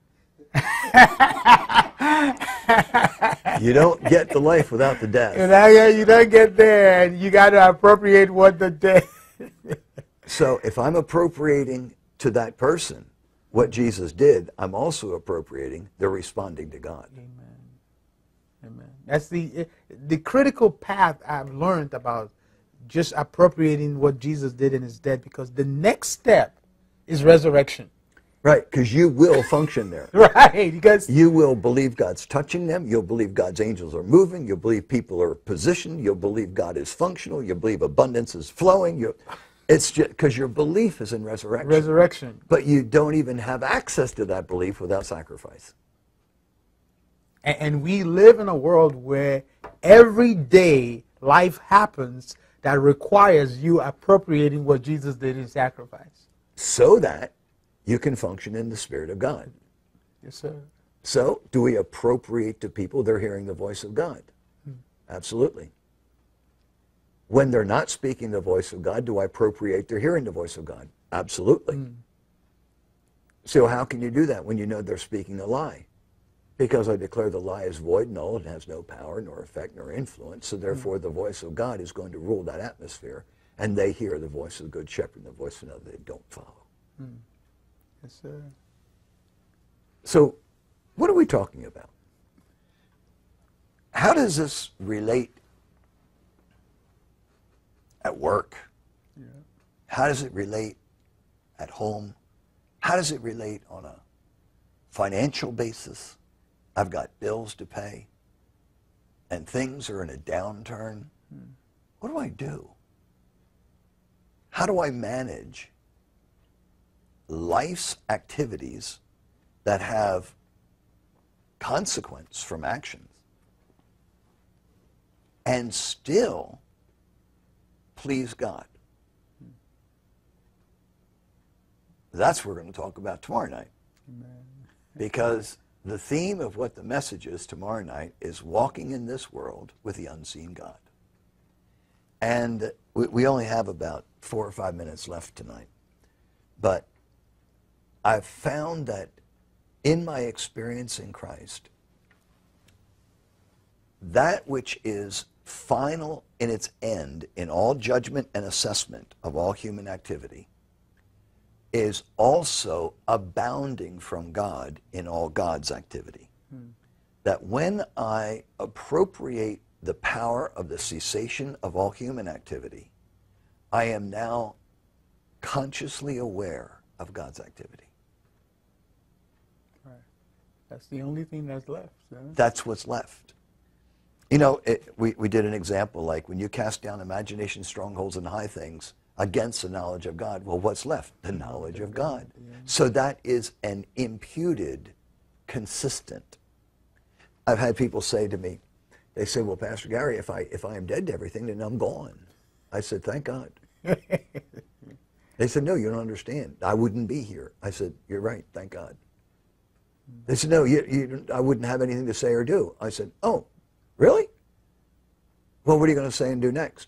You don't get the life without the death. You know, you don't get there, and you got to appropriate what the death. So if I'm appropriating to that person what Jesus did, I'm also appropriating, they're responding to God. Amen. Amen. That's the the critical path I've learned about just appropriating what Jesus did in his death, because the next step is resurrection. Right, because you will function there. Right, because you will believe God's touching them. You'll believe God's angels are moving. You'll believe people are positioned. You'll believe God is functional. You'll believe abundance is flowing. You'll, it's just because your belief is in resurrection. Resurrection. But you don't even have access to that belief without sacrifice. And, and we live in a world where every day life happens that requires you appropriating what Jesus did in sacrifice. So that you can function in the Spirit of God. Yes, sir. So, do we appropriate to people they're hearing the voice of God? Hmm. Absolutely. When they're not speaking the voice of God, do I appropriate they're hearing the voice of God? Absolutely. Hmm. So how can you do that when you know they're speaking a lie? Because I declare the lie is void, null, and has no power, nor effect, nor influence. So therefore, hmm. the voice of God is going to rule that atmosphere, and they hear the voice of the Good Shepherd and the voice of another they don't follow. Hmm. Yes, sir. So, what are we talking about? How does this relate at work? Yeah. How does it relate at home? How does it relate on a financial basis? I've got bills to pay, and things are in a downturn. Hmm. What do I do? How do I manage life's activities that have consequence from actions and still please God? That's what we're going to talk about tomorrow night. Amen. Because the theme of what the message is tomorrow night is walking in this world with the unseen God. And we, we only have about four or five minutes left tonight. But I've found that in my experience in Christ, that which is final in its end in all judgment and assessment of all human activity is also abounding from God in all God's activity. Hmm. That when I appropriate the power of the cessation of all human activity, I am now consciously aware of God's activity. That's the only thing that's left. Isn't it? That's what's left. You know, it, we, we did an example like when you cast down imagination, strongholds, and high things against the knowledge of God, well, what's left? The knowledge of God. Yeah. So that is an imputed, consistent. I've had people say to me, they say, well, Pastor Gary, if I, if I am dead to everything, then I'm gone. I said, thank God. They said, no, you don't understand. I wouldn't be here. I said, you're right, thank God. They said, no, you, you, I wouldn't have anything to say or do. I said, oh, really? Well, what are you going to say and do next?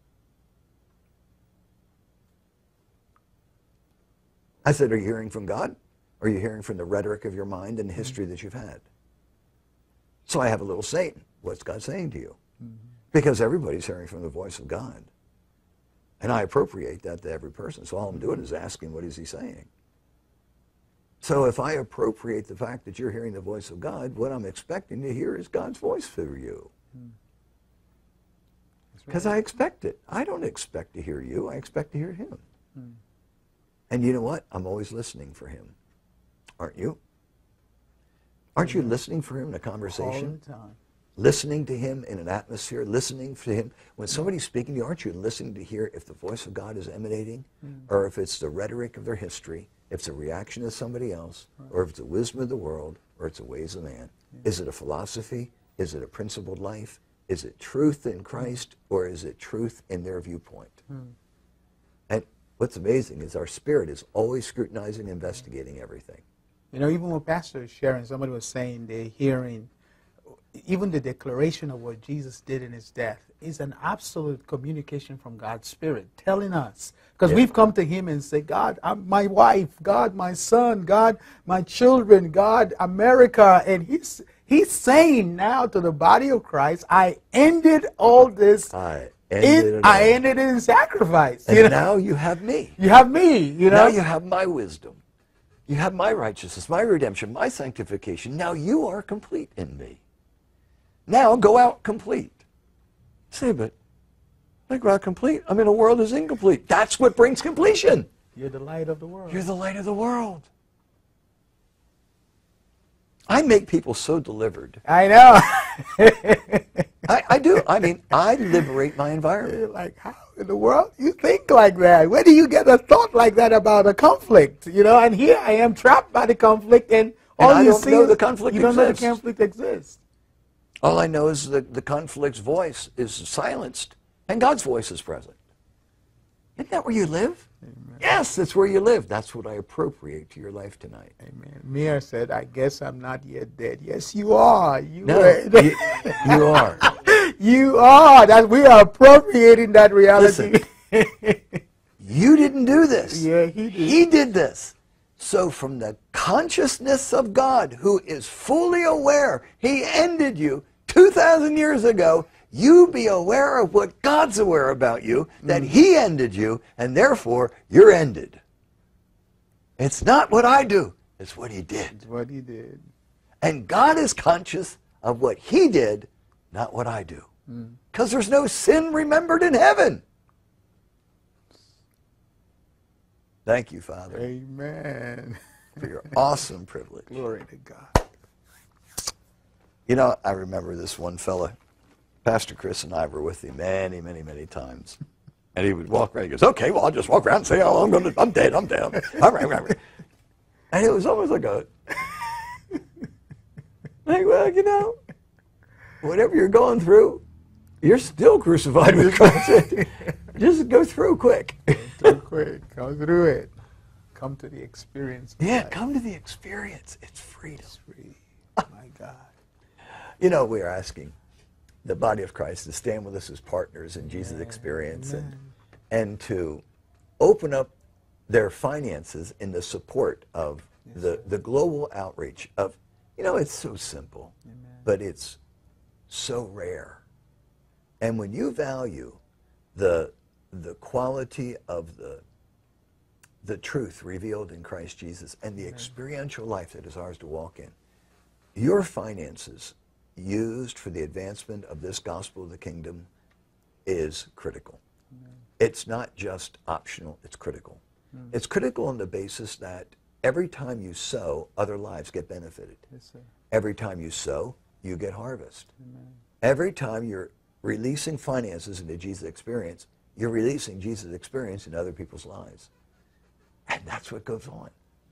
I said, are you hearing from God? Or are you hearing from the rhetoric of your mind and the history that you've had? So I have a little Satan. What's God saying to you? Mm-hmm. Because everybody's hearing from the voice of God. And I appropriate that to every person. So all I'm doing is asking, what is he saying? So if I appropriate the fact that you're hearing the voice of God, what I'm expecting to hear is God's voice through you. Because right. I expect it. I don't expect to hear you. I expect to hear him. Hmm. And you know what? I'm always listening for him. Aren't you? Aren't you listening for him in a conversation? All the time. Listening to him in an atmosphere, listening to him. When somebody's speaking to you, aren't you listening to hear if the voice of God is emanating? Hmm. Or if it's the rhetoric of their history? If it's a reaction of somebody else, or if it's the wisdom of the world, or it's the ways of man. Yeah. Is it a philosophy? Is it a principled life? Is it truth in Christ, or is it truth in their viewpoint? Hmm. And what's amazing is our spirit is always scrutinizing, investigating everything. You know, even when Pastor was sharing, somebody was saying they're hearing, even the declaration of what Jesus did in his death is an absolute communication from God's Spirit telling us. Because yeah. we've come to him and say, God, I'm my wife, God, my son, God, my children, God, America. And he's, he's saying now to the body of Christ, I ended all this I, ended it, it I all. ended it in sacrifice. And you know? now you have me. You have me, you know. Now you have my wisdom. You have my righteousness, my redemption, my sanctification. Now you are complete in me. Now go out complete. Say, but I go out complete. I'm in a world that's incomplete. That's what brings completion. You're the light of the world. You're the light of the world. I make people so delivered. I know. I, I do. I mean, I liberate my environment. You're like, how in the world you think like that? Where do you get a thought like that about a conflict? You know, and here I am trapped by the conflict, and all And I you don't see know is- the conflict You don't know the exists. conflict exists. All I know is that the conflict's voice is silenced and God's voice is present. Isn't that where you live? Amen. Yes, that's where you live. That's what I appropriate to your life tonight. Amen. Mir said, "I guess I'm not yet dead." Yes, you are. You No, were. you, you are. You are. That we are appropriating that reality. Listen. You didn't do this. Yeah, he did. He did this. So from the consciousness of God, who is fully aware, he ended you two thousand years ago. You be aware of what God's aware about you, that he ended you, and therefore you're ended. It's not what I do, it's what he did. That's what he did. And God is conscious of what he did, not what I do. Because there's no sin remembered in heaven. Thank you, Father, Amen. for your awesome privilege. Glory to God. You know, I remember this one fella, Pastor Chris and I were with him many, many, many times. And he would walk around, he goes, okay, well, I'll just walk around and say, oh, I'm going to, I'm dead, I'm dead. All right, all right. And it was almost like a, like, well, you know, whatever you're going through, you're still crucified with Christ. Just go through quick. So quick. Come through it. Come to the experience. of Yeah, life. come to the experience. It's freedom. Free. My God. You know, we are asking the body of Christ to stand with us as partners in Jesus' experience and, and to open up their finances in the support of Yes, the, sir. the global outreach of, you know, it's so simple, Amen. but it's so rare. And when you value the, the quality of the, the truth revealed in Christ Jesus and the experiential life that is ours to walk in, your finances used for the advancement of this gospel of the kingdom is critical. Amen. It's not just optional, it's critical. Mm. It's critical on the basis that every time you sow, other lives get benefited. Yes, sir. Every time you sow, you get harvest. Amen. Every time you're releasing finances into Jesus' experience, you're releasing Jesus' experience in other people's lives. And that's what goes on.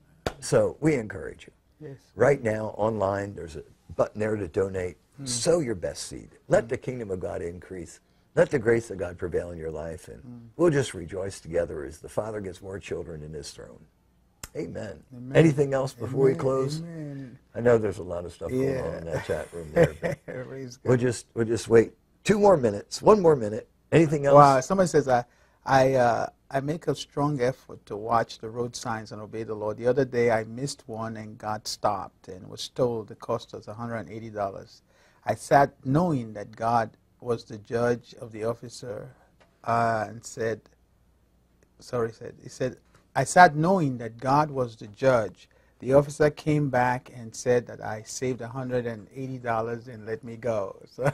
So we encourage you. Yes. Right now, online, there's a button there to donate. Mm. Sow your best seed. Let the kingdom of God increase. Let the grace of God prevail in your life. And Mm. we'll just rejoice together as the Father gets more children in his throne. Amen. Amen. Anything else before we Amen. close? Amen. I know there's a lot of stuff going on in that chat room there. But Praise God. we'll just we'll just wait two more minutes, one more minute. Anything else? Wow, somebody says I, I, uh, I make a strong effort to watch the road signs and obey the Lord. The other day I missed one and got stopped and was told it cost us one hundred eighty dollars. I sat knowing that God was the judge of the officer uh, and said, sorry, said he said, I sat knowing that God was the judge. The officer came back and said that I saved one hundred eighty dollars and let me go. So,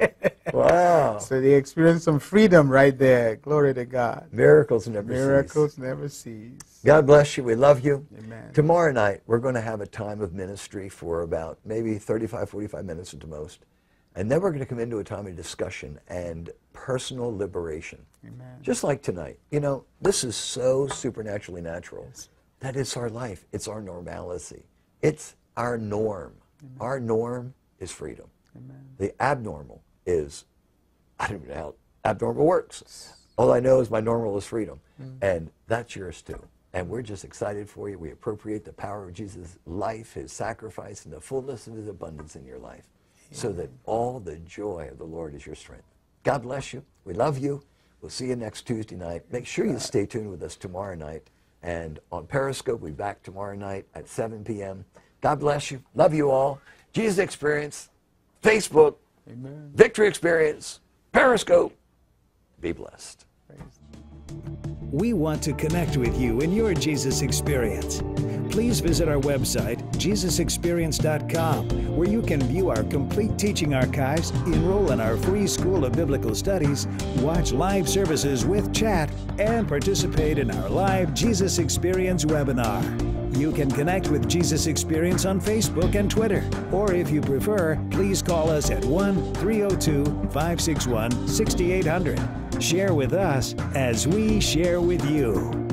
Wow. so they experienced some freedom right there. Glory to God. Miracles never Miracles cease. never cease. God bless you. We love you. Amen. Tomorrow night, we're going to have a time of ministry for about maybe thirty-five, forty-five minutes at the most. And then we're going to come into a time of discussion and personal liberation. Amen. Just like tonight. You know, this is so supernaturally natural Yes. that it's our life. It's our normalcy. It's our norm. Our norm is freedom. Amen. The abnormal is, I don't know how abnormal works. All I know is my normal is freedom. And that's yours too. And we're just excited for you. We appropriate the power of Jesus' life, his sacrifice, and the fullness of his abundance in your life, so that all the joy of the Lord is your strength. God bless you. We love you. We'll see you next Tuesday night. Make sure you stay tuned with us tomorrow night. And on Periscope, we'll be back tomorrow night at seven p m God bless you. Love you all. Jesus Experience, Facebook, Amen. Victory Experience, Periscope. Be blessed. We want to connect with you in your Jesus experience. Please visit our website, jesus experience dot com, where you can view our complete teaching archives, enroll in our free School of Biblical Studies, watch live services with chat, and participate in our live Jesus Experience webinar. You can connect with Jesus Experience on Facebook and Twitter, or if you prefer, please call us at one three zero two, five six one, six eight zero zero. Share with us as we share with you.